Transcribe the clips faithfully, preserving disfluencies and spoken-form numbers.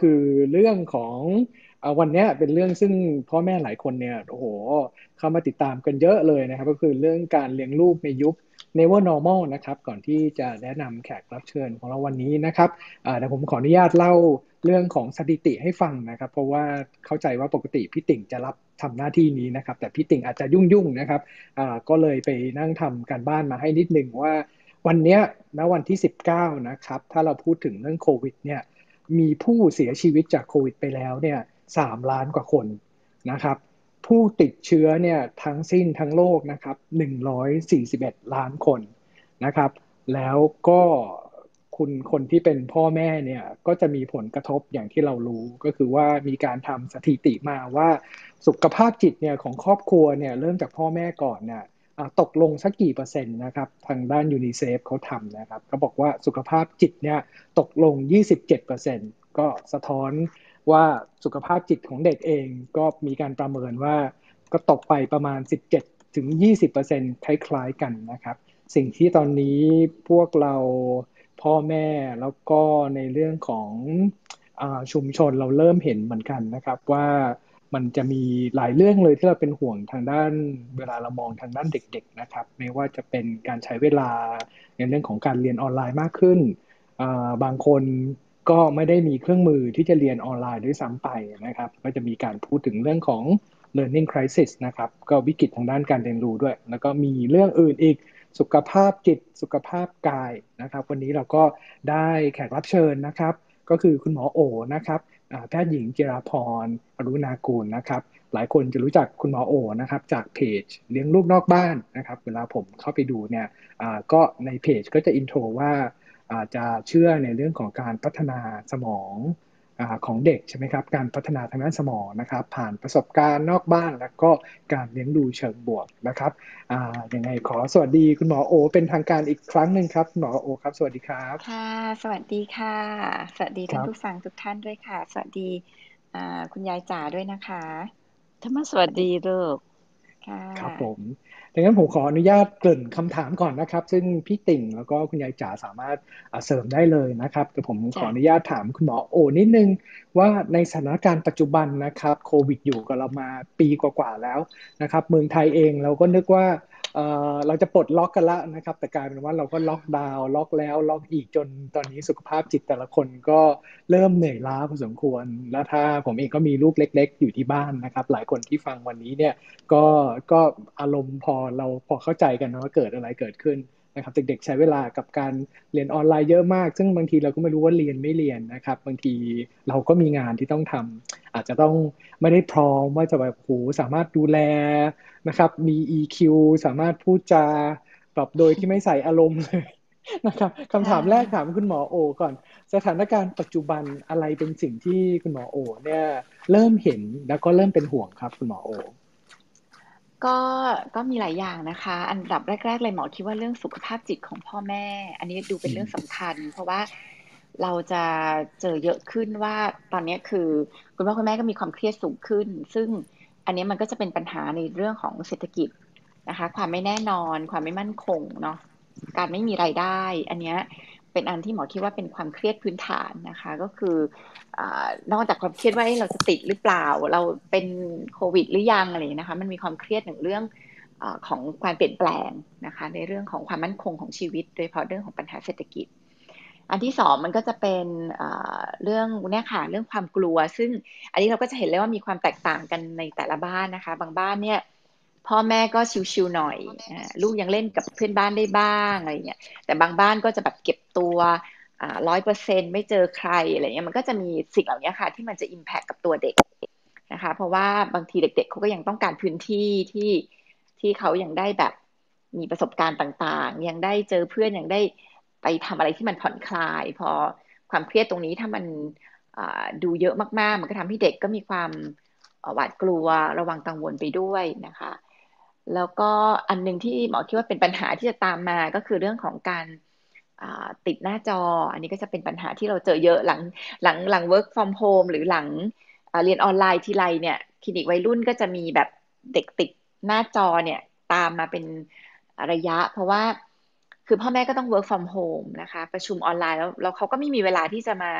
คือเรื่องของเอ่อวันเนี้ยเป็นเรื่องซึ่งพ่อแม่หลายคนเนี่ยโอ้โหเข้ามาติดตามกันเยอะเลยนะครับก็คือเรื่องการเลี้ยงลูกในยุค Never Normal นะครับก่อนที่จะแนะนำแขกรับเชิญของเราวันนี้นะครับอ่าเดี๋ยวผมขออนุญาตเล่าเรื่องของสถิติให้ฟังนะครับเพราะว่าเข้าใจว่าปกติพี่ติ่งจะรับทำหน้าที่นี้นะครับแต่พี่ติ่งอาจจะยุ่งๆนะครับอ่าก็เลยไปนั่งทำการบ้านมาให้นิดนึงว่าวันเนี้ยณวันที่สิบเก้านะครับถ้าเราพูดถึงเรื่องโควิดเนี่ย มีผู้เสียชีวิตจากโควิดไปแล้วเนี่ยสามล้านกว่าคนนะครับผู้ติดเชื้อเนี่ยทั้งสิ้นทั้งโลกนะครับหนึ่งร้อยสี่สิบเอ็ดล้านคนนะครับแล้วก็คุณคนที่เป็นพ่อแม่เนี่ยก็จะมีผลกระทบอย่างที่เรารู้ก็คือว่ามีการทำสถิติมาว่าสุขภาพจิตเนี่ยของครอบครัวเนี่ยเริ่มจากพ่อแม่ก่อนเนี่ย อ่าตกลงสักกี่เปอร์เซ็นต์นะครับทางด้านยูนิเซฟเขาทำนะครับเขาบอกว่าสุขภาพจิตเนี่ยตกลงยี่สิบเจ็ดเปอร์เซ็นต์ก็สะท้อนว่าสุขภาพจิตของเด็กเองก็มีการประเมินว่าก็ตกไปประมาณสิบเจ็ดถึงยี่สิบเปอร์เซ็นต์คล้ายๆกันนะครับสิ่งที่ตอนนี้พวกเราพ่อแม่แล้วก็ในเรื่องของอ่าชุมชนเราเริ่มเห็นเหมือนกันนะครับว่า มันจะมีหลายเรื่องเลยที่เราเป็นห่วงทางด้านเวลาเรามองทางด้านเด็กๆนะครับไม่ว่าจะเป็นการใช้เวลาในเรื่องของการเรียนออนไลน์มากขึ้นอ่าบางคนก็ไม่ได้มีเครื่องมือที่จะเรียนออนไลน์ด้วยซ้ำไปนะครับก็จะมีการพูดถึงเรื่องของ learning crisis นะครับก็วิกฤตทางด้านการเรียนรู้ด้วยแล้วก็มีเรื่องอื่นอีกสุขภาพจิตสุขภาพกายนะครับวันนี้เราก็ได้แขกรับเชิญนะครับก็คือคุณหมอโอนะครับ อ่าแพทย์หญิงจิราพรอรุณากูลนะครับหลายคนจะรู้จักคุณหมอโอนะครับจากเพจเลี้ยงลูกนอกบ้านนะครับเวลาผมเข้าไปดูเนี่ยอ่าก็ในเพจก็จะอินโทรว่าอ่าจะเชื่อในเรื่องของการพัฒนาสมองอ่าของเด็กใช่ไหมครับการพัฒนาทางด้านสมองนะครับผ่านประสบการณ์นอกบ้านแล้วก็การเลี้ยงดูเชิงบวกนะครับอ่ายังไงขอสวัสดีคุณหมอโอเป็นทางการอีกครั้งหนึ่งครับคุณหมอโอครับสวัสดีครับค่ะสวัสดีค่ะสวัสดีท่านครับผู้ฟังทุกท่านด้วยค่ะสวัสดีอ่าคุณยายจ๋าด้วยนะคะธรรมสวัสดีลูกค่ะครับผมดังนั้นผมขออนุญาตเกริ่นคำถามก่อนนะครับซึ่งพี่ติ่งแล้วก็คุณยายจ๋าสามารถอ่าเสริมได้เลยนะครับแต่ผมขอจ้ะอนุญาตถามคุณหมอโอนิดนึงว่าในสถานการณ์ปัจจุบันนะครับโควิดอยู่กับเรามาปีกว่าๆแล้วนะครับเมืองไทยเองเราก็นึกว่าเอ่อเราจะปลดล็อกกันแล้วนะครับแต่กลายเป็นว่าเราก็ล็อกดาวน์ล็อกแล้วล็อกอีกจนตอนนี้สุขภาพจิตแต่ละคนก็เริ่มเหนื่อยล้าพอสมควรแล้วถ้าผมเองก็มีลูกเล็กๆอยู่ที่บ้านนะครับหลายคนที่ฟังวันนี้เนี่ย ก็ก็อารมณ์พอเราพอเข้าใจกันนะว่าเกิดอะไรเกิดขึ้นนะครับเด็กๆใช้เวลากับการเรียนออนไลน์เยอะมากซึ่งบางทีเราก็ไม่รู้ว่าเรียนไม่เรียนนะครับบางทีเราก็มีงานที่ต้องทำอาจจะต้องไม่ได้พร้อมว่าจะแบบโหสามารถดูแลนะครับมี อี คิว สามารถพูดจาแบบโดยที่ไม่ใส่อารมณ์เลยนะครับค่คำถามแรกถามะคุณหมอโอก่อนสถานการณ์ปัจจุบันอะไรเป็นสิ่งที่คุณหมอโอเนี่ยเริ่มเห็นแล้วก็เริ่มเป็นห่วงครับคุณหมอโอก็ก็มีหลายอย่างนะคะอันดับแรกๆเลยหมอคิดว่าเรื่องสุขภาพจิตของพ่อแม่อันนี้ดูเป็นเรื่องสำคัญเพราะว่าเราจะเจอเยอะขึ้นว่าตอนนี้คือคุณพ่อคุณแม่ก็มีความเครียดสูงขึ้นซึ่งอันนี้มันก็จะเป็นปัญหาในเรื่องของเศรษฐกิจนะคะความไม่แน่นอนความไม่มั่นคงเนาะการไม่มีรายได้อันเนี้ยเป็นอันที่หมอคิดว่าเป็นความเครียดพื้นฐานนะคะก็คือ อ่านอกจากความเครียดว่าเราจะติดหรือเปล่าเราเป็นโควิดหรือยังอะไรอย่างนี้นะคะมันมีความเครียดหนึ่งเรื่องอาของความเปลี่ยนแปลงนะคะในเรื่องของความมั่นคงของชีวิตโดยเฉพาะเรื่องของปัญหาเศรษฐกิจอันที่สองมันก็จะเป็นเรื่องเนี่ยค่ะเรื่องความกลัวซึ่งอันนี้เราก็จะเห็นเลยว่ามีความแตกต่างกันในแต่ละบ้านนะคะบางบ้านเนี่ยพ่อแม่ก็ชิวๆหน่อยลูกยังเล่นกับเพื่อนบ้านได้บ้างอะไรเงี้ยแต่บางบ้านก็จะแบบเก็บตัว อ่าร้อยเปอร์เซ็นต์ไม่เจอใครอะไรเงี้ยมันก็จะมีสิ่งเหล่านี้ค่ะที่มันจะ impact กับตัวเด็กนะคะเพราะว่าบางทีเด็กๆเขาก็ยังต้องการพื้นที่ที่ที่เขายังได้แบบมีประสบการณ์ต่างๆยังได้เจอเพื่อนยังได้ไปทำอะไรที่มันผ่อนคลายพอความเครียดตรงนี้ถ้ามันดูเยอะมากๆมันก็ทำให้เด็กก็มีความหวาดกลัวระวังกังวลไปด้วยนะคะแล้วก็อันหนึ่งที่หมอคิดว่าเป็นปัญหาที่จะตามมาก็คือเรื่องของการ ติดหน้าจออันนี้ก็จะเป็นปัญหาที่เราเจอเยอะหลังหลังหลัง work from home หรือหลังเรียนออนไลน์ทีไรเนี่ยคลินิกวัยรุ่นก็จะมีแบบเด็กติดหน้าจอเนี่ยตามมาเป็นระยะเพราะว่าคือพ่อแม่ก็ต้อง work from home นะคะประชุมออนไลน์แล้วแล้วเขาก็ไม่มีเวลาที่จะมา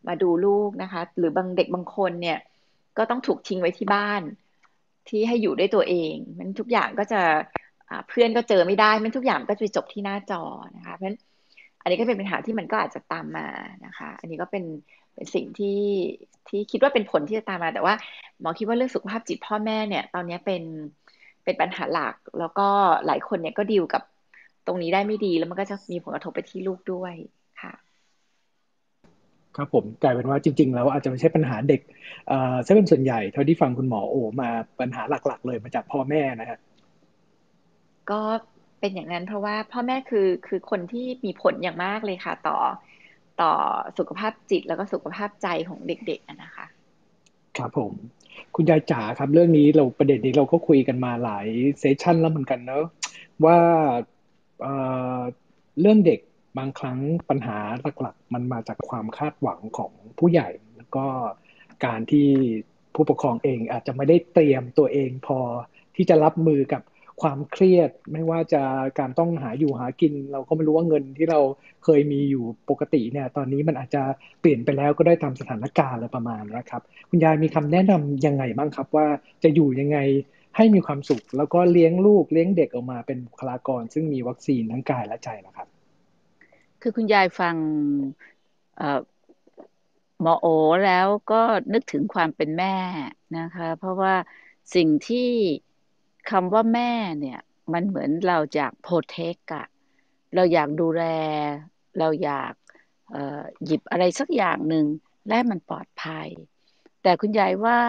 มาดูลูกนะคะหรือบางเด็กบางคนเนี่ยก็ต้องถูกทิ้งไว้ที่บ้านที่ให้อยู่ด้วยตัวเองมันทุกอย่างก็จะอ่าเพื่อนก็เจอไม่ได้มันทุกอย่างก็จะจบที่หน้าจอนะคะเพราะฉะนั้นอันนี้ก็เป็นปัญหาที่มันก็อาจจะตามมานะคะอันนี้ก็เป็นเป็นสิ่งที่ที่คิดว่าเป็นผลที่จะตามมาแต่ว่าหมอคิดว่าเรื่องสุขภาพจิตพ่อแม่เนี่ยตอนนี้เป็นเป็นปัญหาหลักแล้วก็หลายคนเนี่ยก็ดีลกับตรงนี้ได้ไม่ดีแล้วมันก็จะมีผลกระทบไปที่ลูกด้วยค่ะครับผมกลายเป็นว่าจริงๆแล้วอาจจะไม่ใช่ปัญหาเด็กเอ่อซะเป็นส่วนใหญ่เท่าที่ฟังคุณหมอโอมาปัญหาหลักๆเลยมาจากพ่อแม่นะฮะก็เป็นอย่างนั้นเพราะว่าพ่อแม่คือคือคนที่มีผลอย่างมากเลยค่ะต่อต่อสุขภาพจิตแล้วก็สุขภาพใจของเด็กๆอะนะคะครับผมคุณยายจ๋าครับเรื่องนี้เราประเด็นนี้เราก็คุยกันมาหลายเซสชันแล้วเหมือนกันเนอะว่าเอ่อเรื่องเด็กบางครั้งปัญหาหลักๆมันมาจากความคาดหวังของผู้ใหญ่แล้วก็การที่ผู้ปกครองเองอาจจะไม่ได้เตรียมตัวเองพอที่จะรับมือกับความเครียดไม่ว่าจะการต้องหาอยู่หากินเราก็ไม่รู้ว่าเงินที่เราเคยมีอยู่ปกติเนี่ยตอนนี้มันอาจจะเปลี่ยนไปแล้วก็ได้ตามสถานการณ์อะไรประมาณนะครับคุณยายมีคำแนะนำยังไงบ้างครับว่าจะอยู่ยังไงให้มีความสุขแล้วก็เลี้ยงลูกเลี้ยงเด็กออกมาเป็นบุคลากรซึ่งมีวัคซีนทั้งกายและใจนะครับคือคุณยายฟังเอ่อหมอโอแล้วก็นึกถึงความเป็นแม่นะคะเพราะว่าสิ่งที่คำว่าแม่เนี่ยมันเหมือนเราอยากโปรเทคอะเราอยากดูแลเราอยากเอ่อหยิบอะไรสักอย่างหนึ่งและให้มันปลอดภัยแต่คุณยายว่า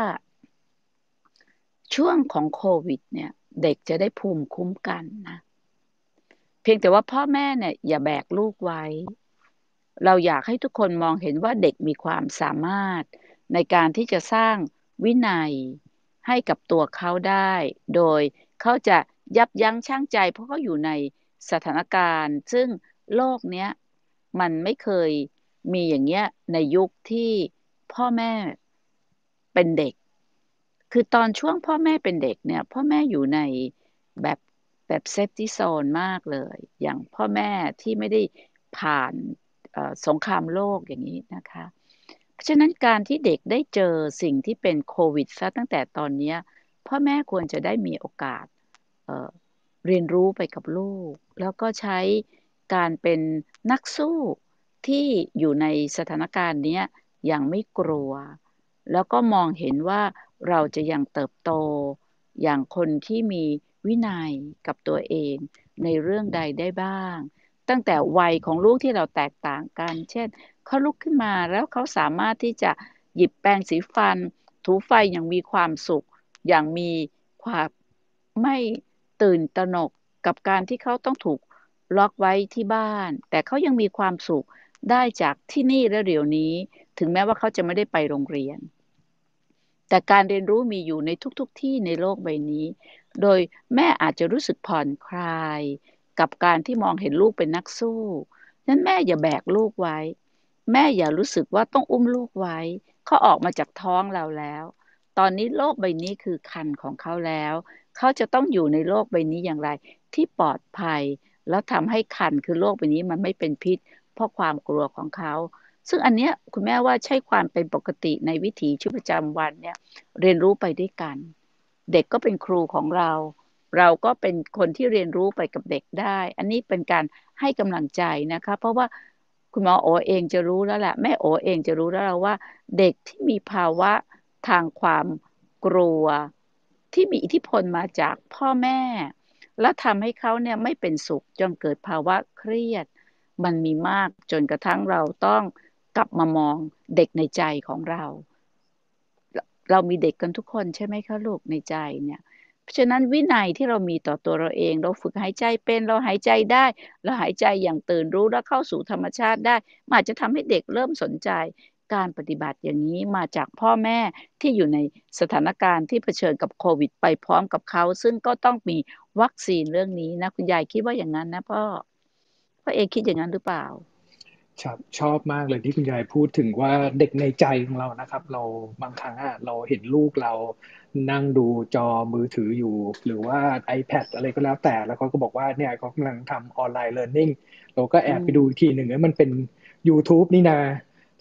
ช่วงของโควิดเนี่ยเด็กจะได้ภูมิคุ้มกันนะ เพียงแต่ว่าพ่อแม่เนี่ยอย่าแบกลูกไว้เราอยากให้ทุกคนมองเห็นว่าเด็กมีความสามารถในการที่จะสร้างวินัยให้กับตัวเขาได้โดยเขาจะยับยั้งชั่งใจเพราะเขาอยู่ในสถานการณ์ซึ่งโลกเนี้ยมันไม่เคยมีอย่างเงี้ยในยุคที่พ่อแม่เป็นเด็กคือตอนช่วงพ่อแม่เป็นเด็กเนี่ยพ่อแม่อยู่ในแบบแบบเซฟตี้โซนมากเลยอย่างพ่อแม่ที่ไม่ได้ผ่านเอ่อสงครามโลกอย่างนี้นะคะเพราะฉะนั้นการที่เด็กได้เจอสิ่งที่เป็นโควิดซะตั้งแต่ตอนเนี้ยพ่อแม่ควรจะได้มีโอกาสเอ่อเรียนรู้ไปกับลูกแล้วก็ใช้การเป็นนักสู้ที่อยู่ในสถานการณ์เนี้ยอย่างไม่กลัว แล้วก็มองเห็นว่าเราจะยังเติบโตอย่างคนที่มีวินัยกับตัวเองในเรื่องใดได้บ้างตั้งแต่วัยของลูกที่เราแตกต่างกันเช่นเขาลุกขึ้นมาแล้วเขาสามารถที่จะหยิบแปรงสีฟันถูไฟอย่างมีความสุขอย่างมีความไม่ตื่นตระหนกกับการที่เขาต้องถูกล็อกไว้ที่บ้านแต่เขายังมีความสุขได้จากที่นี่และเดี๋ยวนี้ถึงแม้ว่าเขาจะไม่ได้ไปโรงเรียน แต่การเรียนรู้มีอยู่ในทุกๆทที่ในโลกใบนี้ โดยแม่อาจจะรู้สึกผ่อนคลายกับการที่มองเห็นลูกเป็นนักสู้นั้นแม่อย่าแบกลูกไว้ แม่อย่ารู้สึกว่าต้องอุ้มลูกไว้ เขาออกมาจากท้องเราแล้ว ตอนนี้โลกใบนี้คือครรภ์ของเขาแล้ว เขาจะต้องอยู่ในโลกใบนี้อย่างไรที่ปลอดภัย แล้วทำให้ครรภ์คือโลกใบนี้มันไม่เป็นพิษเพราะความกลัวของเขา ซึ่งอันเนี้ยคุณแม่ว่าใช่ความเป็นปกติในวิถีชีวิตประจำวันเนี่ยเรียนรู้ไปด้วยกันเด็กก็เป็นครูของเราเราก็เป็นคนที่เรียนรู้ไปกับเด็กได้อันนี้เป็นการให้กำลังใจนะคะเพราะว่าคุณหมอโอเองจะรู้แล้วแหละแม่โอเองจะรู้แล้วว่าเด็กที่มีภาวะทางความกลัวที่มีอิทธิพลมาจากพ่อแม่และทำให้เขาเนี่ยไม่เป็นสุขจนเกิดภาวะเครียดมันมีมากจนกระทั่งเราต้อง กลับมามองเด็กในใจของเราเรามีเด็กกันทุกคนใช่ไหมคะลูกในใจเนี่ยเพราะฉะนั้นวินัยที่เรามีต่อตัวเราเองเราฝึกหายใจเป็นเราหายใจได้เราหายใจอย่างตื่นรู้แล้วเข้าสู่ธรรมชาติได้มันอาจจะทำให้เด็กเริ่มสนใจการปฏิบัติอย่างนี้มาจากพ่อแม่ที่อยู่ในสถานการณ์ที่เผชิญกับโควิดไปพร้อมกับเขาซึ่งก็ต้องมีวัคซีนเรื่องนี้นะคุณยายคิดว่าอย่างนั้นนะพ่อพ่อเองคิดอย่างนั้นหรือเปล่าชอบชอบมากเลยที่คุณยายพูดถึงว่าเด็กในใจของเรานะครับเราบางครั้งอะเราเห็นลูกเรานั่งดูจอมือถืออยู่หรือว่า iPad อะไรก็แล้วแต่แล้วเขาก็บอกว่าเนี่ยเขากำลังทำออนไลน์เรียนรู้เราก็แออืมบไปดูอีกทีหนึ่งเอ้ยมันเป็น YouTube นี่นา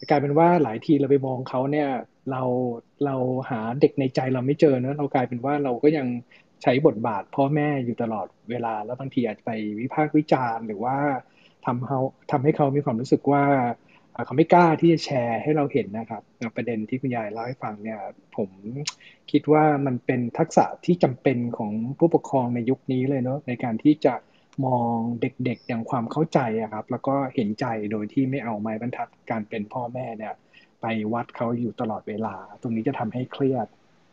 กลายเป็นว่าหลายทีเราไปมองเขาเนี่ยเราเราหาเด็กในใจเราไม่เจอเนอะเรากลายเป็นว่าเราก็ยังใช้บทบาทพ่อแม่อยู่ตลอดเวลาแล้วบางทีอาจจะไปวิพากษ์วิจารณ์หรือว่าทำเขาทำให้เขามีความรู้สึกว่าอ่าเขาไม่กล้าที่จะแชร์ให้เราเห็นนะครับประเด็นที่คุณยายเล่าให้ฟังเนี่ยผมคิดว่ามันเป็นทักษะที่จำเป็นของผู้ปกครองในยุคนี้เลยเนอะในการที่จะมองเด็กๆอย่างความเข้าใจอะครับแล้วก็เห็นใจโดยที่ไม่เอาไม้บรรทัดการเป็นพ่อแม่เนี่ยไปวัดเขาอยู่ตลอดเวลาตรงนี้จะทำให้เครียด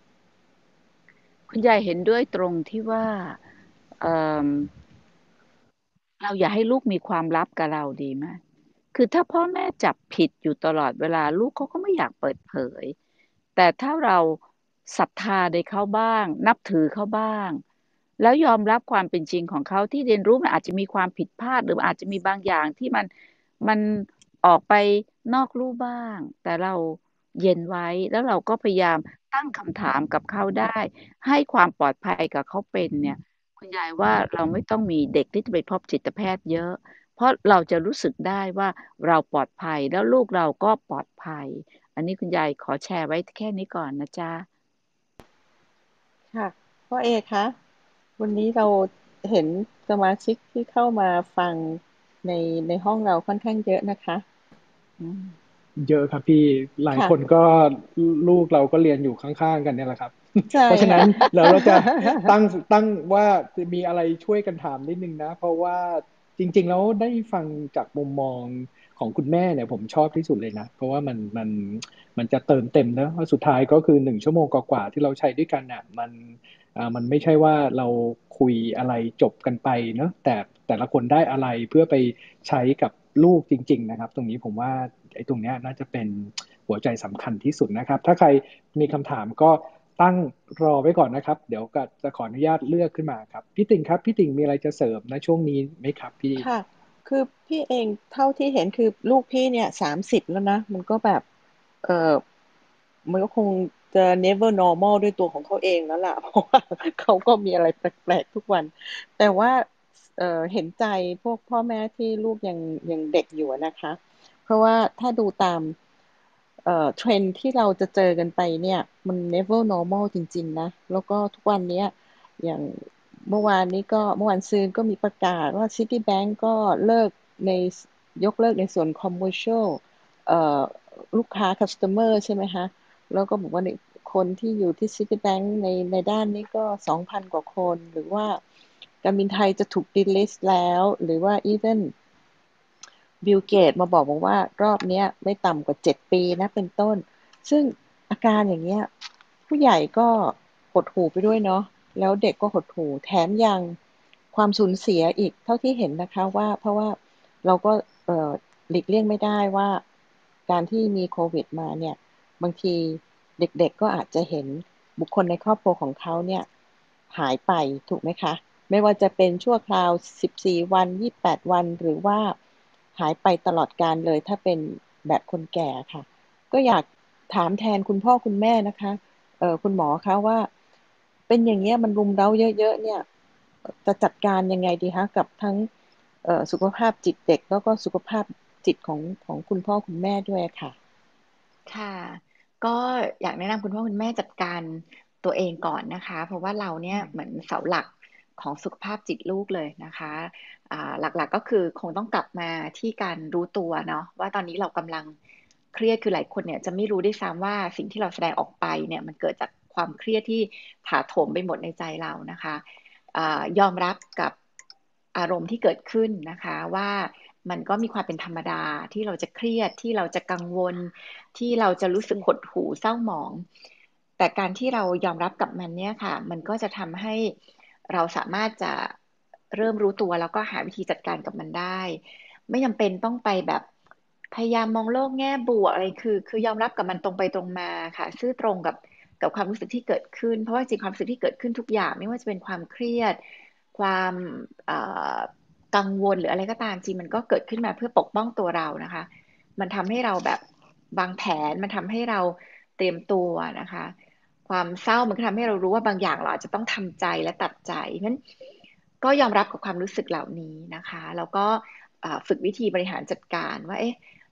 คุณยายเห็นด้วยตรงที่ว่าเอ่อเราอย่าให้ลูกมีความลับกับเราดีไหมคือถ้าพ่อแม่จับผิดอยู่ตลอดเวลาลูกเขาก็ไม่อยากเปิดเผยแต่ถ้าเราศรัทธาในเขาบ้างนับถือเขาบ้างแล้วยอมรับความเป็นจริงของเขาที่เรียนรู้มันอาจจะมีความผิดพลาดหรืออาจจะมีบางอย่างที่มันมันออกไปนอกลู่บ้างแต่เราเย็นไว้แล้วเราก็พยายามตั้งคำถามกับเขาได้ให้ความปลอดภัยกับเขาเป็นเนี่ย คุณยายว่าเราไม่ต้องมีเด็กที่จะไปพบจิตแพทย์เยอะเพราะเราจะรู้สึกได้ว่าเราปลอดภัยแล้วลูกเราก็ปลอดภัยอันนี้คุณยายขอแชร์ไว้แค่นี้ก่อนนะจ๊ะค่ะพ่อเอกคะวันนี้เราเห็นสมาชิกที่เข้ามาฟังในในห้องเราค่อนข้างเยอะนะคะอืมเยอะครับพี่หลายค่ะคนก็ลูกเราก็เรียนอยู่ข้างๆกันเนี่ยแหละครับใช่เพราะฉะนั้นค่ะเราเราจะตั้งตั้งว่าจะมีอะไรช่วยกันถามนิดนึงนะเพราะว่าจริงๆแล้วได้ฟังจากมุมมองของคุณแม่เนี่ยผมชอบที่สุดเลยนะเพราะว่ามันมันมันจะเติมเต็มนะว่าสุดท้ายก็คือหนึ่งชั่วโมงกว่าๆที่เราใช้ด้วยกันน่ะมันอ่ามันไม่ใช่ว่าเราคุยอะไรจบกันไปเนอะแต่แต่ละคนได้อะไรเพื่อไปใช้กับลูกจริงๆนะครับตรงนี้ผมว่าไอ้ตรงเนี้ยน่าจะเป็นหัวใจสำคัญที่สุดนะครับถ้าใครมีคำถามก็ตั้งรอไว้ก่อนนะครับเดี๋ยวก็จะขออนุญาตเลือกขึ้นมาครับพี่ติ่งครับพี่ติ่งมีอะไรจะเสริมในช่วงนี้ไหมครับพี่ค่ะคือพี่เองเท่าที่เห็นคือลูกพี่เนี่ยสามสิบแล้วนะมันก็แบบเออมันก็คงจะ never normal ด้วยตัวของเขาเองแล้วล่ะเพราะว่าเขาก็มีอะไรแปลกๆทุกวันแต่ว่าเออเห็นใจพวกพ่อแม่ที่ลูกยังยังเด็กอยู่อะนะคะเพราะว่าถ้าดูตามเอ่อเทรนด์ที่เราจะเจอกันไปเนี่ยมัน never normal จริงๆนะแล้วก็ทุกวันเนี้ยอย่าง เมื่อวานนี้ก็เมื่อวานซืนก็มีประกาศว่า Citibank ก็เลิกในยกเลิกในส่วน commercial เอ่อลูกค้า customer ใช่ไหมคะแล้วก็บอกว่าในคนที่อยู่ที่ Citibank ในในด้านนี้ก็สองพันกว่าคนหรือว่าการบินไทยจะถูก delist แล้วหรือว่า even บิลเกตมาบอกบอกว่ารอบเนี้ยไม่ต่ำกว่าเจ็ดปีนะเป็นต้นซึ่งอาการอย่างเงี้ยผู้ใหญ่ก็หดหู่ไปด้วยเนาะแล้วเด็กก็หดหู่แถมยังความสูญเสียอีกเท่าที่เห็นนะคะว่าเพราะว่าเราก็เอ่อหลีกเลี่ยงไม่ได้ว่าการที่มีโควิดมาเนี่ยบางทีเด็กๆก็อาจจะเห็นบุคคลในครอบครัวของเขาเนี่ยหายไปถูกไหมคะไม่ว่าจะเป็นชั่วคราวสิบสี่วันยี่สิบแปดวันหรือว่า หายไปตลอดกาลเลยถ้าเป็นแบบคนแก่ค่ะก็อยากถามแทนคุณพ่อคุณแม่นะคะเอ่อคุณหมอคะว่าเป็นอย่างเงี้ยมันรุมเร้าเยอะๆเนี่ยจะจัดการยังไงดีคะกับทั้งเอ่อสุขภาพจิตเด็กแล้วก็สุขภาพจิตของของคุณพ่อคุณแม่ด้วยค่ะค่ะก็อยากแนะนำคุณพ่อคุณแม่จัดการตัวเองก่อนนะคะเพราะว่าเราเนี่ยเหมือนเสาหลักของสุขภาพจิตลูกเลยนะคะอ่าหลักๆก็คือคงต้องกลับมาที่การรู้ตัวเนาะว่าตอนนี้เรากำลังเครียดคือหลายคนเนี่ยจะไม่รู้ด้วยซ้ำว่าสิ่งที่เราแสดงออกไปเนี่ยมันเกิดจากความเครียดที่ถาโถมไปหมดในใจเรานะคะอายอมรับกับอารมณ์ที่เกิดขึ้นนะคะว่ามันก็มีความเป็นธรรมดาที่เราจะเครียดที่เราจะกังวล ที่เราจะรู้สึกหดหู่เศร้าหมอง แต่การที่เรายอมรับกับมันเนี่ยค่ะ มันก็จะทำให้เราสามารถจะเริ่มรู้ตัวแล้วก็หาวิธีจัดการกับมันได้ ไม่จำเป็นต้องไปแบบพยายามมองโลกแง่บวกอะไรคือคือยอมรับกับมันตรงไปตรงมาค่ะซื่อตรงกับกับความรู้สึกที่เกิดขึ้น เพราะว่าจริงความรู้สึกที่เกิดขึ้นทุกอย่างไม่ว่าจะเป็นความเครียดความกังวลหรืออะไรก็ตามจริงมันก็เกิดขึ้นมาเพื่อปกป้องตัวเรานะคะ มันทำให้เราแบบวางแผนมันทำให้เราเตรียมตัวนะคะความเศร้ามันก็ทำให้เรารู้ว่าบางอย่างเราอาจจะต้องทำใจและตัดใจงั้นก็ยอมรับกับความรู้สึกเหล่านี้นะคะแล้วก็ฝึกวิธีบริหารจัดการว่าเอ๊ะ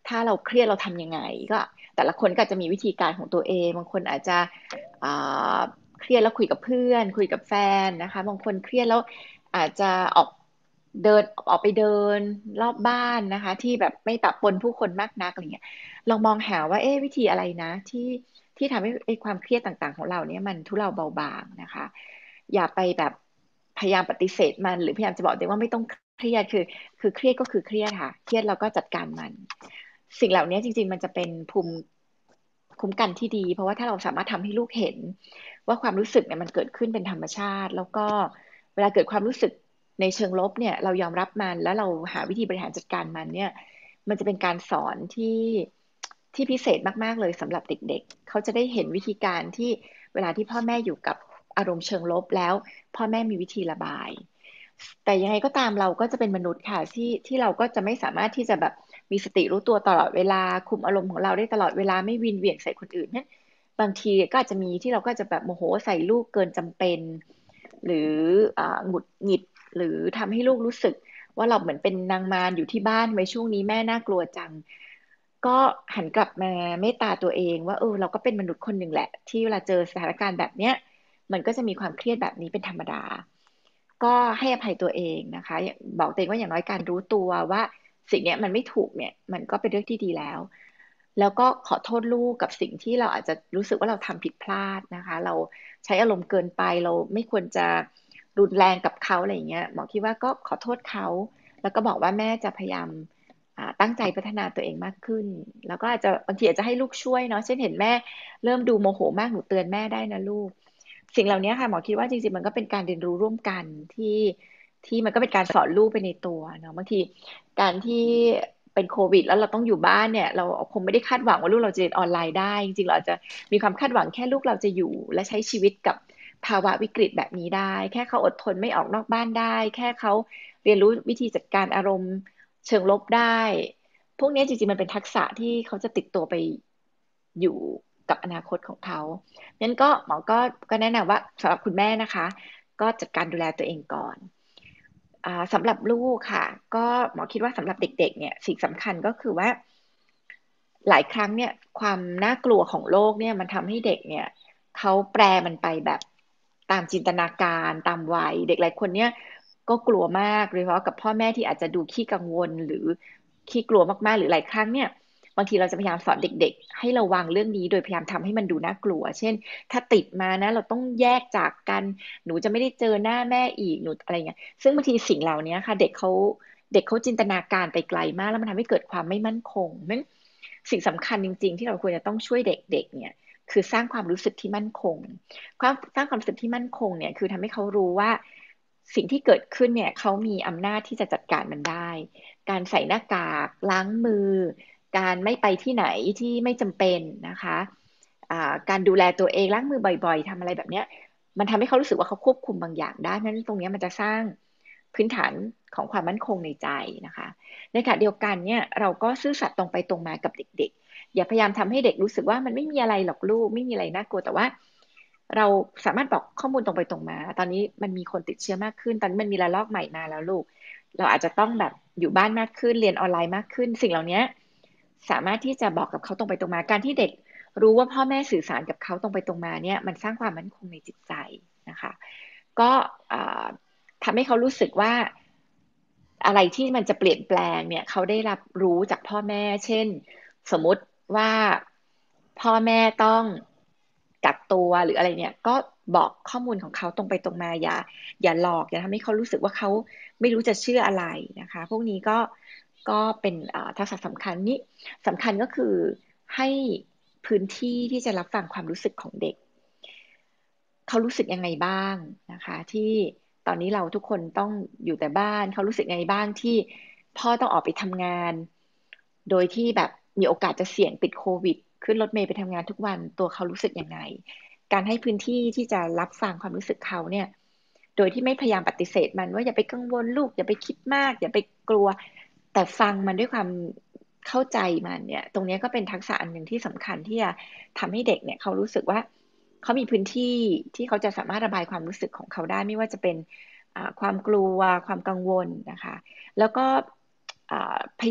ถ้าเราเครียดเราทำยังไงก็แต่ละคนก็จะมีวิธีการของตัวเองบางคนอาจจะเครียดแล้วคุยกับเพื่อนคุยกับแฟนนะคะบางคนเครียดแล้วอาจจะออกเดินออกไปเดินรอบบ้านนะคะที่แบบไม่ปะปนผู้คนมากนักอะไรเงี้ยลองมองหาว่าเอ๊ะวิธีอะไรนะที่ที่ทำให้ไอ้ความเครียดต่างๆของเราเนี่ยมันทุเลาเบาบางนะคะอย่าไปแบบพยายามปฏิเสธมันหรือพยายามจะบอกตัวเองว่าไม่ต้องเครียดคือคือเครียดก็คือเครียดค่ะเครียดเราก็จัดการมันสิ่งเหล่านี้จริงๆมันจะเป็นภูมิคุ้มกันที่ดีเพราะว่าถ้าเราสามารถทำให้ลูกเห็นว่าความรู้สึกเนี่ยมันเกิดขึ้นเป็นธรรมชาติแล้วก็เวลาเกิดความรู้สึกในเชิงลบเนี่ยเรายอมรับมันแล้วเราหาวิธีบริหารจัดการมันเนี่ยมันจะเป็นการสอนที่ที่พิเศษมากๆเลยสำหรับเด็กๆเขาจะได้เห็นวิธีการที่เวลาที่พ่อแม่อยู่กับอารมณ์เชิงลบแล้วพ่อแม่มีวิธีระบายแต่ยังไงก็ตามเราก็จะเป็นมนุษย์ค่ะที่ที่เราก็จะไม่สามารถที่จะแบบมีสติรู้ตัวตลอดเวลาคุมอารมณ์ของเราได้ตลอดเวลาไม่วินเวียนใส่คนอื่นเนี่ยบางทีก็อาจจะมีที่เราก็จะแบบโมโหใส่ลูกเกินจำเป็นหรือหงุดหงิดหรือทำให้ลูกรู้สึกว่าเราเหมือนเป็นนางมารอยู่ที่บ้านไว้ช่วงนี้แม่น่ากลัวจังก็หันกลับมาเมตตาตัวเองว่าเออเราก็เป็นมนุษย์คนหนึ่งแหละที่เวลาเจอสถานการณ์แบบเนี้ยมันก็จะมีความเครียดแบบนี้เป็นธรรมดาก็ให้อภัยตัวเองนะคะบอกตัวเองว่าอย่างน้อยการรู้ตัวว่าสิ่งนี้มันไม่ถูกเนี่ยมันก็เป็นเรื่องที่ดีแล้วแล้วก็ขอโทษลูกกับสิ่งที่เราอาจจะรู้สึกว่าเราทำผิดพลาดนะคะเราใช้อารมณ์เกินไปเราไม่ควรจะรุนแรงกับเขาอะไรอย่างเงี้ยหมอคิดว่าก็ขอโทษเขาแล้วก็บอกว่าแม่จะพยายามตั้งใจพัฒนาตัวเองมากขึ้นแล้วก็อาจจะบางทีอาจจะให้ลูกช่วยเนาะเช่นเห็นแม่เริ่มดูโมโหมากหนูเตือนแม่ได้นะลูกสิ่งเหล่านี้ค่ะหมอคิดว่าจริงๆมันก็เป็นการเรียนรู้ร่วมกันที่ที่มันก็เป็นการสอนลูกไปในตัวเนาะบางทีการที่เป็นโควิดแล้วเราต้องอยู่บ้านเนี่ยเราคงไม่ได้คาดหวังว่าลูกเราจะเรียนออนไลน์ได้จริงๆเราอาจจะมีความคาดหวังแค่ลูกเราจะอยู่และใช้ชีวิตกับภาวะวิกฤตแบบนี้ได้แค่เขาอดทนไม่ออกนอกบ้านได้แค่เขาเรียนรู้วิธีจัดการอารมณ์เชิงลบได้พวกนี้จริงๆมันเป็นทักษะที่เขาจะติดตัวไปอยู่กับอนาคตของเขางั้นก็หมอก็ก็แนะนำว่าสำหรับคุณแม่นะคะก็จัดการดูแลตัวเองก่อนอ่าสำหรับลูกค่ะก็หมอคิดว่าสำหรับเด็กๆเนี่ยสิ่งสำคัญก็คือว่าหลายครั้งเนี่ยความน่ากลัวของโลกเนี่ยมันทำให้เด็กเนี่ยเขาแปรมันไปแบบตามจินตนาการตามวัยเด็กหลายคนเนี่ยก็กลัวมากโดยเฉพาะกับพ่อแม่ที่อาจจะดูขี้กังวลหรือขี้กลัวมากๆหรือหลายครั้งเนี่ยบางทีเราจะพยายามสอนเด็กๆให้ระวังเรื่องนี้โดยพยายามทำให้มันดูน่ากลัวเช่นถ้าติดมานะเราต้องแยกจากกันหนูจะไม่ได้เจอหน้าแม่อีกหนูอะไรเงี้ยซึ่งบางทีสิ่งเหล่านี้ค่ะเด็กเขาเด็กเขาจินตนาการไปไกลมากแล้วมันทำให้เกิดความไม่มั่นคงนั้นสิ่งสำคัญจริงๆที่เราควรจะต้องช่วยเด็กๆเนี่ยคือสร้างความรู้สึกที่มั่นคงความสร้างความรู้สึกที่มั่นคงเนี่ยคือทำให้เขารู้ว่าสิ่งที่เกิดขึ้นเนี่ยเขามีอำนาจที่จะจัดการมันได้การใส่หน้ากากล้างมือการไม่ไปที่ไหนที่ไม่จำเป็นนะคะการดูแลตัวเองล้างมือบ่อยๆทำอะไรแบบนี้มันทำให้เขารู้สึกว่าเขาควบคุมบางอย่างได้เพราะฉะนั้นตรงนี้มันจะสร้างพื้นฐานของความมั่นคงในใจนะคะในขณะเดียวกันเนี่ยเราก็ซื่อสัตย์ตรงไปตรงมากับเด็กๆอย่าพยายามทำให้เด็กรู้สึกว่ามันไม่มีอะไรหรอกลูกไม่มีอะไรน่ากลัวแต่ว่าเราสามารถบอกข้อมูลตรงไปตรงมาตอนนี้มันมีคนติดเชื้อมากขึ้นตอนนี้มันมีระลอกใหม่มาแล้วลูกเราอาจจะต้องแบบอยู่บ้านมากขึ้นเรียนออนไลน์มากขึ้นสิ่งเหล่านี้สามารถที่จะบอกกับเขาตรงไปตรงมาการที่เด็กรู้ว่าพ่อแม่สื่อสารกับเขาตรงไปตรงมาเนี่ยมันสร้างความมั่นคงในจิตใจนะคะก็ทำให้เขารู้สึกว่าอะไรที่มันจะเปลี่ยนแปลงเนี่ยเขาได้รับรู้จากพ่อแม่เช่นสมมติว่าพ่อแม่ต้องกักตัวหรืออะไรเนี่ยก็บอกข้อมูลของเขาตรงไปตรงมาอย่าอย่าหลอกอย่าทำให้เขารู้สึกว่าเขาไม่รู้จะเชื่ออะไรนะคะพวกนี้ก็ก็เป็นทักษะสำคัญนี้สำคัญก็คือให้พื้นที่ที่จะรับฟังความรู้สึกของเด็กเขารู้สึกยังไงบ้างนะคะที่ตอนนี้เราทุกคนต้องอยู่แต่บ้านเขารู้สึกยังไงบ้างที่พ่อต้องออกไปทำงานโดยที่แบบมีโอกาสจะเสี่ยงติดโควิดขึ้นรถเมล์ไปทำงานทุกวันตัวเขารู้สึกยังไงการให้พื้นที่ที่จะรับฟังความรู้สึกเขาเนี่ยโดยที่ไม่พยายามปฏิเสธมันว่าอย่าไปกังวลลูกอย่าไปคิดมากอย่าไปกลัวแต่ฟังมันด้วยความเข้าใจมันเนี่ยตรงนี้ก็เป็นทักษะอันหนึ่งที่สำคัญที่จะทำให้เด็กเนี่ยเขารู้สึกว่าเขามีพื้นที่ที่เขาจะสามารถระบายความรู้สึกของเขาได้ไม่ว่าจะเป็นความกลัวความกังวลนะคะแล้วก็พยายาม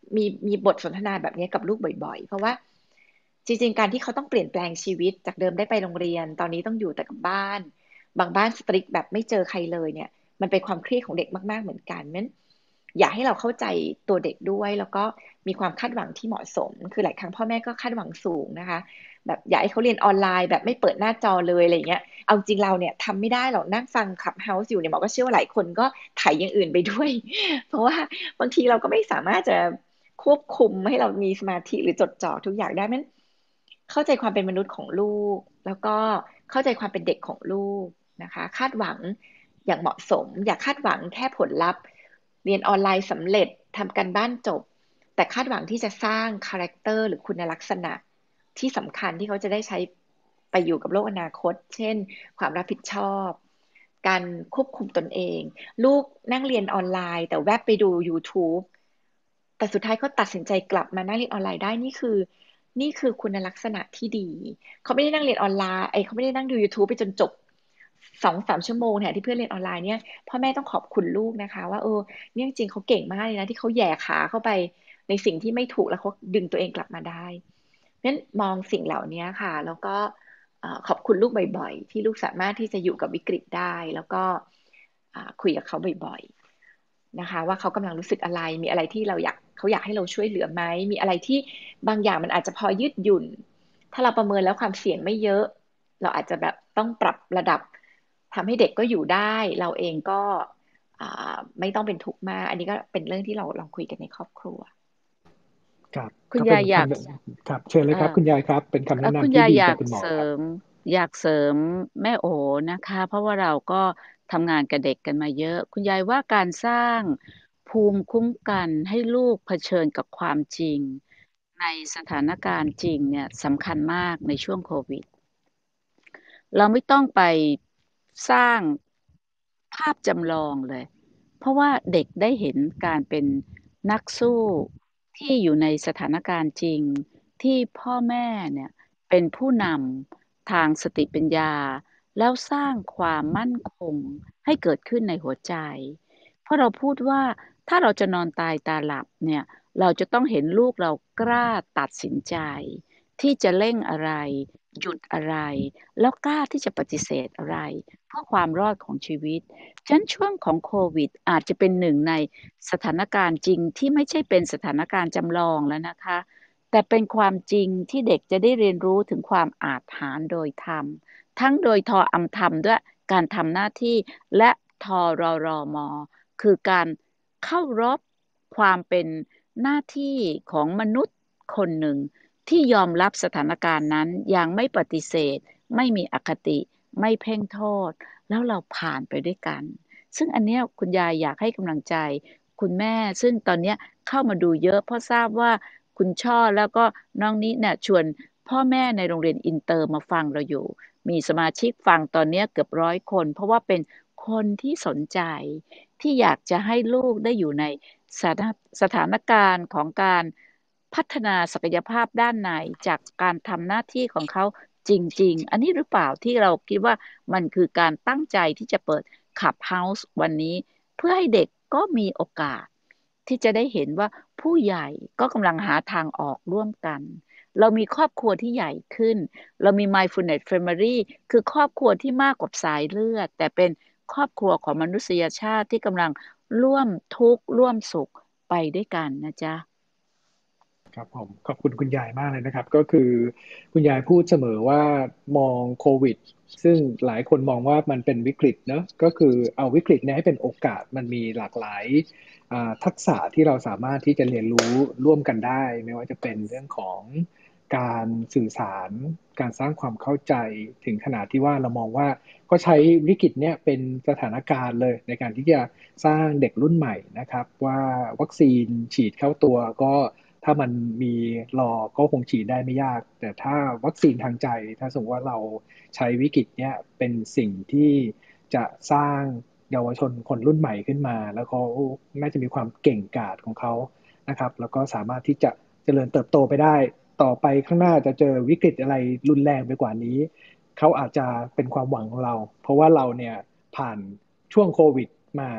มีมีบทสนทนาแบบนี้กับลูกบ่อยๆเพราะว่าจริงๆการที่เขาต้องเปลี่ยนแปลงชีวิตจากเดิมได้ไปโรงเรียนตอนนี้ต้องอยู่แต่กับบ้านบางบ้านสตริกแบบไม่เจอใครเลยเนี่ยมันเป็นความเครียดของเด็กมากๆเหมือนกันนั้นอยากให้เราเข้าใจตัวเด็กด้วยแล้วก็มีความคาดหวังที่เหมาะสมคือหลายครั้งพ่อแม่ก็คาดหวังสูงนะคะแบบอยากให้เขาเรียนออนไลน์แบบไม่เปิดหน้าจอเลยอะไรเงี้ยเอาจริงเราเนี่ยทำไม่ได้หรอกนั่งฟังคลับเฮาส์อยู่เนี่ยหมอก็เชื่อว่าหลายคนก็ถ่ายอย่างอื่นไปด้วย เพราะว่าบางทีเราก็ไม่สามารถจะควบคุมให้เรามีสมาธิหรือจดจ่อทุกอย่างได้มันเข้าใจความเป็นมนุษย์ของลูกแล้วก็เข้าใจความเป็นเด็กของลูกนะคะคาดหวังอย่างเหมาะสมอย่าคาดหวังแค่ผลลัพธ์เรียนออนไลน์สำเร็จทำการบ้านจบแต่คาดหวังที่จะสร้างคาแรคเตอร์หรือคุณลักษณะที่สำคัญที่เขาจะได้ใช้ไปอยู่กับโลกอนาคตเช่นความรับผิดชอบการควบคุมตนเองลูกนั่งเรียนออนไลน์แต่แวบไปดู YouTube แต่สุดท้ายเขาตัดสินใจกลับมานั่งเรียนออนไลน์ได้นี่คือนี่คือคุณลักษณะที่ดีเขาไม่ได้นั่งเรียนออนไลน์ไอ้เขาไม่ได้นั่งดู YouTube ไปจนจบสองสามชั่วโมงเนี่ยที่เพื่อนเรียนออนไลน์เนี่ยพ่อแม่ต้องขอบคุณลูกนะคะว่าเออเนี่ยจริงเขาเก่งมากเลยนะที่เขาแหย่ขาเข้าไปในสิ่งที่ไม่ถูกแล้วเขาดึงตัวเองกลับมาได้งั้นมองสิ่งเหล่านี้ค่ะแล้วก็ขอบคุณลูกบ่อยๆที่ลูกสามารถที่จะอยู่กับวิกฤตได้แล้วก็คุยกับเขาบ่อยๆนะคะว่าเขากำลังรู้สึกอะไรมีอะไรที่เราอยากเขาอยากให้เราช่วยเหลือไหมมีอะไรที่บางอย่างมันอาจจะพอยืดหยุ่นถ้าเราประเมินแล้วความเสี่ยงไม่เยอะเราอาจจะแบบต้องปรับระดับทำให้เด็กก็อยู่ได้เราเองก็ไม่ต้องเป็นทุกข์มากอันนี้ก็เป็นเรื่องที่เราลองคุยกันในครอบครัวครับคุณยายอยากครับเชิญเลยครับคุณยายครับเป็นคำแนะนำที่ดีจากคุณหมอครับอยากเสริมแม่โอนะคะเพราะว่าเราก็ทำงานกับเด็กกันมาเยอะคุณยายว่าการสร้างภูมิคุ้มกันให้ลูกเผชิญกับความจริงในสถานการณ์จริงเนี่ยสำคัญมากในช่วงโควิดเราไม่ต้องไปสร้างภาพจำลองเลยเพราะว่าเด็กได้เห็นการเป็นนักสู้ที่อยู่ในสถานการณ์จริงที่พ่อแม่เนี่ยเป็นผู้นำทางสติปัญญาแล้วสร้างความมั่นคงให้เกิดขึ้นในหัวใจเพราะเราพูดว่าถ้าเราจะนอนตายตาหลับเนี่ยเราจะต้องเห็นลูกเรากล้าตัดสินใจที่จะเร่งอะไรหยุดอะไรแล้วกล้าที่จะปฏิเสธอะไรเพื่อความรอดของชีวิตฉะนั้นช่วงของโควิดอาจจะเป็นหนึ่งในสถานการณ์จริงที่ไม่ใช่เป็นสถานการณ์จำลองแล้วนะคะแต่เป็นความจริงที่เด็กจะได้เรียนรู้ถึงความอาจหาญโดยธรรมทั้งโดยทออำธรรมด้วยการทำหน้าที่และทอรอรอมอคือการเข้ารบความเป็นหน้าที่ของมนุษย์คนหนึ่งที่ยอมรับสถานการณ์นั้นอย่างไม่ปฏิเสธไม่มีอคติไม่เพ่งโทษแล้วเราผ่านไปด้วยกันซึ่งอันเนี้ยคุณยายอยากให้กำลังใจคุณแม่ซึ่งตอนนี้เข้ามาดูเยอะเพราะทราบว่าคุณช่อแล้วก็น้องนิเนี่ยชวนพ่อแม่ในโรงเรียนอินเตอร์มาฟังเราอยู่มีสมาชิกฟังตอนนี้เกือบร้อยคนเพราะว่าเป็นคนที่สนใจที่อยากจะให้ลูกได้อยู่ในสถานการณ์ของการพัฒนาศักยภาพด้านในจากการทำหน้าที่ของเขาจริงๆอันนี้หรือเปล่าที่เราคิดว่ามันคือการตั้งใจที่จะเปิดขับเฮาส์วันนี้เพื่อให้เด็กก็มีโอกาสที่จะได้เห็นว่าผู้ใหญ่ก็กำลังหาทางออกร่วมกันเรามีครอบครัวที่ใหญ่ขึ้นเรามี mindfulness family คือครอบครัวที่มากกว่าสายเลือดแต่เป็นครอบครัวของมนุษยชาติที่กำลังร่วมทุกข์ร่วมสุขไปด้วยกันนะจ๊ะครับผมขอบคุณคุณยายมากเลยนะครับก็คือคุณยายพูดเสมอว่ามองโควิดซึ่งหลายคนมองว่ามันเป็นวิกฤตเนอะก็คือเอาวิกฤตนี้ให้เป็นโอกาสมันมีหลากหลายทักษะที่เราสามารถที่จะเรียนรู้ร่วมกันได้ไม่ว่าจะเป็นเรื่องของการสื่อสารการสร้างความเข้าใจถึงขนาดที่ว่าเรามองว่าก็ใช้วิกฤตเนี้ยเป็นสถานการณ์เลยในการที่จะสร้างเด็กรุ่นใหม่นะครับว่าวัคซีนฉีดเข้าตัวก็ถ้ามันมีรอก็คงฉีดได้ไม่ยากแต่ถ้าวัคซีนทางใจถ้าสมมติว่าเราใช้วิกฤตเนี้ยเป็นสิ่งที่จะสร้างเยาวชนคนรุ่นใหม่ขึ้นมาแล้วเขาน่าจะมีความเก่งกาจของเขานะครับแล้วก็สามารถที่จะเจริญเติบโตไปได้ต่อไปข้างหน้าจะเจอวิกฤตอะไรรุนแรงไปกว่านี้เขาอาจจะเป็นความหวังของเราเพราะว่าเราเนี่ยผ่านช่วงโควิดมา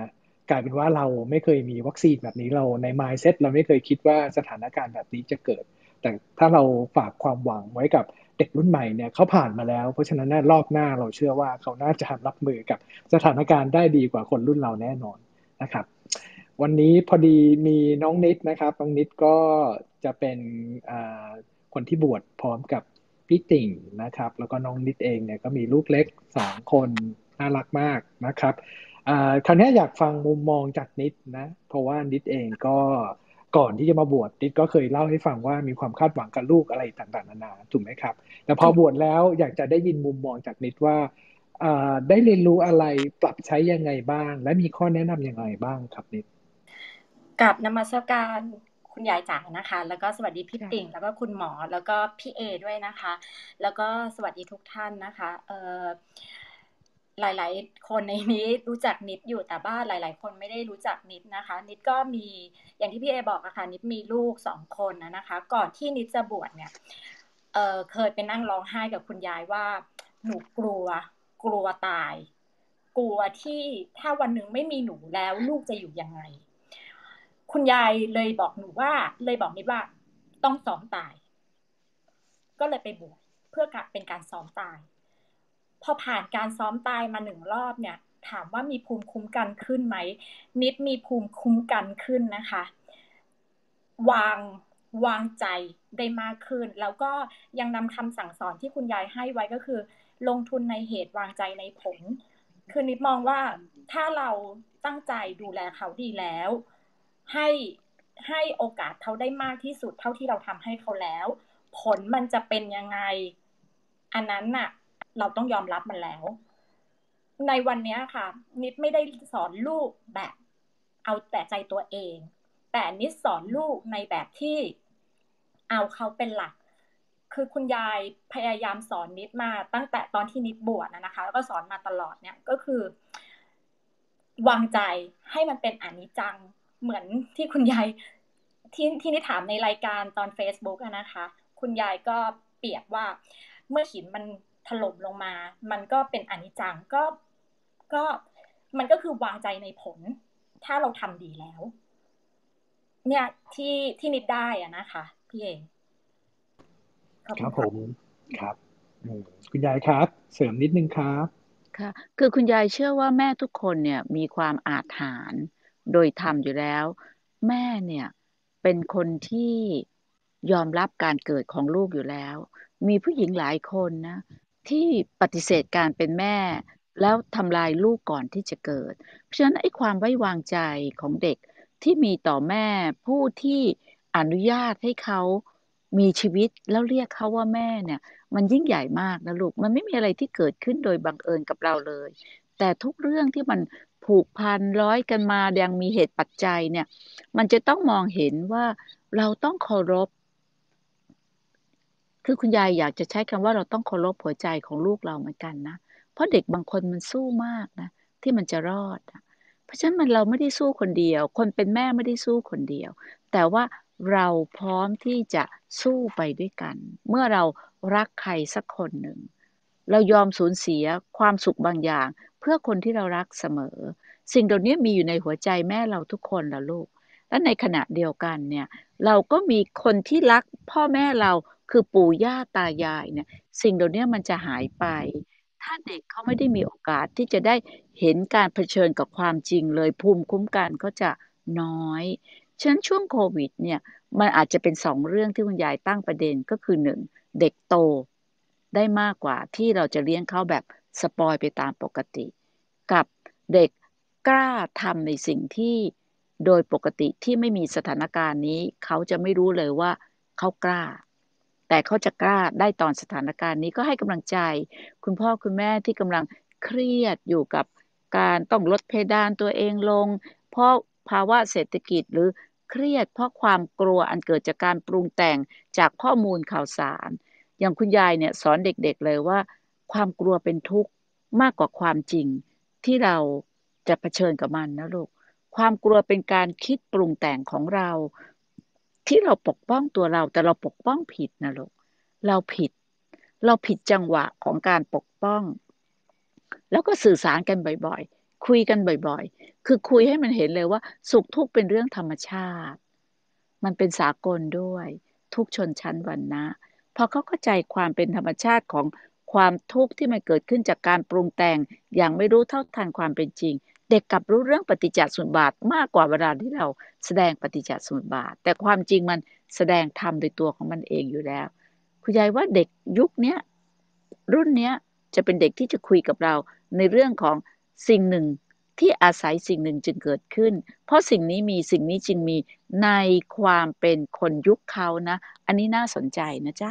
กลายเป็นว่าเราไม่เคยมีวัคซีนแบบนี้เราใน mindset เราไม่เคยคิดว่าสถานการณ์แบบนี้จะเกิดแต่ถ้าเราฝากความหวังไว้กับเด็กรุ่นใหม่เนี่ยเขาผ่านมาแล้วเพราะฉะนั้นรอบหน้าเราเชื่อว่าเขาน่าจะรับมือกับสถานการณ์ได้ดีกว่าคนรุ่นเราแน่นอนนะครับวันนี้พอดีมีน้องนิดนะครับน้องนิดก็จะเป็นคนที่บวชพร้อมกับพี่ติ่งนะครับแล้วก็น้องนิดเองเนี่ยก็มีลูกเล็กสองคนน่ารักมากนะครับคราวนี้อยากฟังมุมมองจากนิดนะเพราะว่านิดเองก็ก่อนที่จะมาบวชนิดก็เคยเล่าให้ฟังว่ามีความคาดหวังกับลูกอะไรต่างๆนานาถูกไหมครับแต่พอบวชแล้วอยากจะได้ยินมุมมองจากนิดว่าได้เรียนรู้อะไรปรับใช้ยังไงบ้างและมีข้อแนะนำยังไงบ้างครับนิดกับนมัสการคุณยายจ๋านะคะแล้วก็สวัสดีพี่ติ่งแล้วก็คุณหมอแล้วก็พี่เอด้วยนะคะแล้วก็สวัสดีทุกท่านนะคะเอ่อหลายๆคนในนี้รู้จักนิดอยู่แต่บ้านหลายๆคนไม่ได้รู้จักนิดนะคะนิดก็มีอย่างที่พี่เอบอกอะค่ะนิดมีลูกสองคนนะคะก่อนที่นิดจะบวชเนี่ยเอ่อเคยไปนั่งร้องไห้กับคุณยายว่าหนูกลัวกลัวตายกลัวที่ถ้าวันหนึ่งไม่มีหนูแล้วลูกจะอยู่ยังไงคุณยายเลยบอกหนูว่าเลยบอกนิดว่าต้องซ้อมตายก็เลยไปบวชเพื่อเป็นการซ้อมตายพอผ่านการซ้อมตายมาหนึ่งรอบเนี่ยถามว่ามีภูมิคุ้มกันขึ้นไหมนิดมีภูมิคุ้มกันขึ้นนะคะวางวางใจได้มากขึ้นแล้วก็ยังนำคำสั่งสอนที่คุณยายให้ไว้ก็คือลงทุนในเหตุวางใจในผลคือนิดมองว่าถ้าเราตั้งใจดูแลเขาดีแล้วให้ให้โอกาสเขาได้มากที่สุดเท่าที่เราทำให้เขาแล้วผลมันจะเป็นยังไงอันนั้นน่ะเราต้องยอมรับมันแล้วในวันนี้ค่ะนิดไม่ได้สอนลูกแบบเอาแต่ใจตัวเองแต่นิดสอนลูกในแบบที่เอาเขาเป็นหลักคือคุณยายพยายามสอนนิดมาตั้งแต่ตอนที่นิดบวชนะคะแล้วก็สอนมาตลอดเนี่ยก็คือวางใจให้มันเป็นอนิจจังเหมือนที่คุณยายที่ที่นิดถามในรายการตอน Facebook อะนะคะคุณยายก็เปรียบว่าเมื่อหินมันถล่มลงมามันก็เป็นอนิจจังก็ก็มันก็คือวางใจในผลถ้าเราทำดีแล้วเนี่ยที่ที่นิดได้อะนะคะพี่เองครับผมครับคุณยายครับเสริมนิดนึงครับค่ะคือคุณยายเชื่อว่าแม่ทุกคนเนี่ยมีความอาถรรพ์โดยธรรมอยู่แล้วแม่เนี่ยเป็นคนที่ยอมรับการเกิดของลูกอยู่แล้วมีผู้หญิงหลายคนนะที่ปฏิเสธการเป็นแม่แล้วทำลายลูกก่อนที่จะเกิดเพราะฉะนั้นไอ้ความไว้วางใจของเด็กที่มีต่อแม่ผู้ที่อนุญาตให้เขามีชีวิตแล้วเรียกเขาว่าแม่เนี่ยมันยิ่งใหญ่มากนะลูกมันไม่มีอะไรที่เกิดขึ้นโดยบังเอิญกับเราเลยแต่ทุกเรื่องที่มันผูกพันร้อยกันมายังมีเหตุปัจจัยเนี่ยมันจะต้องมองเห็นว่าเราต้องเคารพคือคุณยายอยากจะใช้คำว่าเราต้องเคารพหัวใจของลูกเราเหมือนกันนะเพราะเด็กบางคนมันสู้มากนะที่มันจะรอดเพราะฉะนั้นมันเราไม่ได้สู้คนเดียวคนเป็นแม่ไม่ได้สู้คนเดียวแต่ว่าเราพร้อมที่จะสู้ไปด้วยกันเมื่อเรารักใครสักคนหนึ่งเรายอมสูญเสียความสุขบางอย่างเพื่อคนที่เรารักเสมอสิ่งเหล่านี้มีอยู่ในหัวใจแม่เราทุกคนล่ะลูกและในขณะเดียวกันเนี่ยเราก็มีคนที่รักพ่อแม่เราคือปู่ย่าตายายเนี่ยสิ่งเหล่านี้มันจะหายไปถ้าเด็กเขาไม่ได้มีโอกาสที่จะได้เห็นการเผชิญกับความจริงเลยภูมิคุ้มกันก็จะน้อยฉะนั้นช่วงโควิดเนี่ยมันอาจจะเป็นสองเรื่องที่คุณยายตั้งประเด็นก็คือหนึ่งเด็กโตได้มากกว่าที่เราจะเลี้ยงเขาแบบสปอยไปตามปกติกับเด็กกล้าทำในสิ่งที่โดยปกติที่ไม่มีสถานการณ์นี้เขาจะไม่รู้เลยว่าเขากล้าแต่เขาจะกล้าได้ตอนสถานการณ์นี้ก็ให้กำลังใจคุณพ่อคุณแม่ที่กำลังเครียดอยู่กับการต้องลดเพดานตัวเองลงเพราะภาวะเศรษฐกิจหรือเครียดเพราะความกลัวอันเกิดจากการปรุงแต่งจากข้อมูลข่าวสารอย่างคุณยายเนี่ยสอนเด็กๆเลยว่าความกลัวเป็นทุกข์มากกว่าความจริงที่เราจะเผชิญกับมันนะลูกความกลัวเป็นการคิดปรุงแต่งของเราที่เราปกป้องตัวเราแต่เราปกป้องผิดนะลูกเราผิดเราผิดจังหวะของการปกป้องแล้วก็สื่อสารกันบ่อยคุยกันบ่อยๆคือคุยให้มันเห็นเลยว่าสุขทุกข์เป็นเรื่องธรรมชาติมันเป็นสากลด้วยทุกชนชั้นวรรณะพอเขาเข้าใจความเป็นธรรมชาติของความทุกข์ที่มันเกิดขึ้นจากการปรุงแต่งอย่างไม่รู้เท่าทันความเป็นจริงเด็กกลับรู้เรื่องปฏิจจสมุปบาทมากกว่าเวลาที่เราแสดงปฏิจจสมุปบาทแต่ความจริงมันแสดงธรรมโดยตัวของมันเองอยู่แล้วคุณยายว่าเด็กยุคเนี้ยรุ่นเนี้ยจะเป็นเด็กที่จะคุยกับเราในเรื่องของสิ่งหนึ่งที่อาศัยสิ่งหนึ่งจึงเกิดขึ้นเพราะสิ่งนี้มีสิ่งนี้จึงมีในความเป็นคนยุคเขานะอันนี้น่าสนใจนะจ๊ะ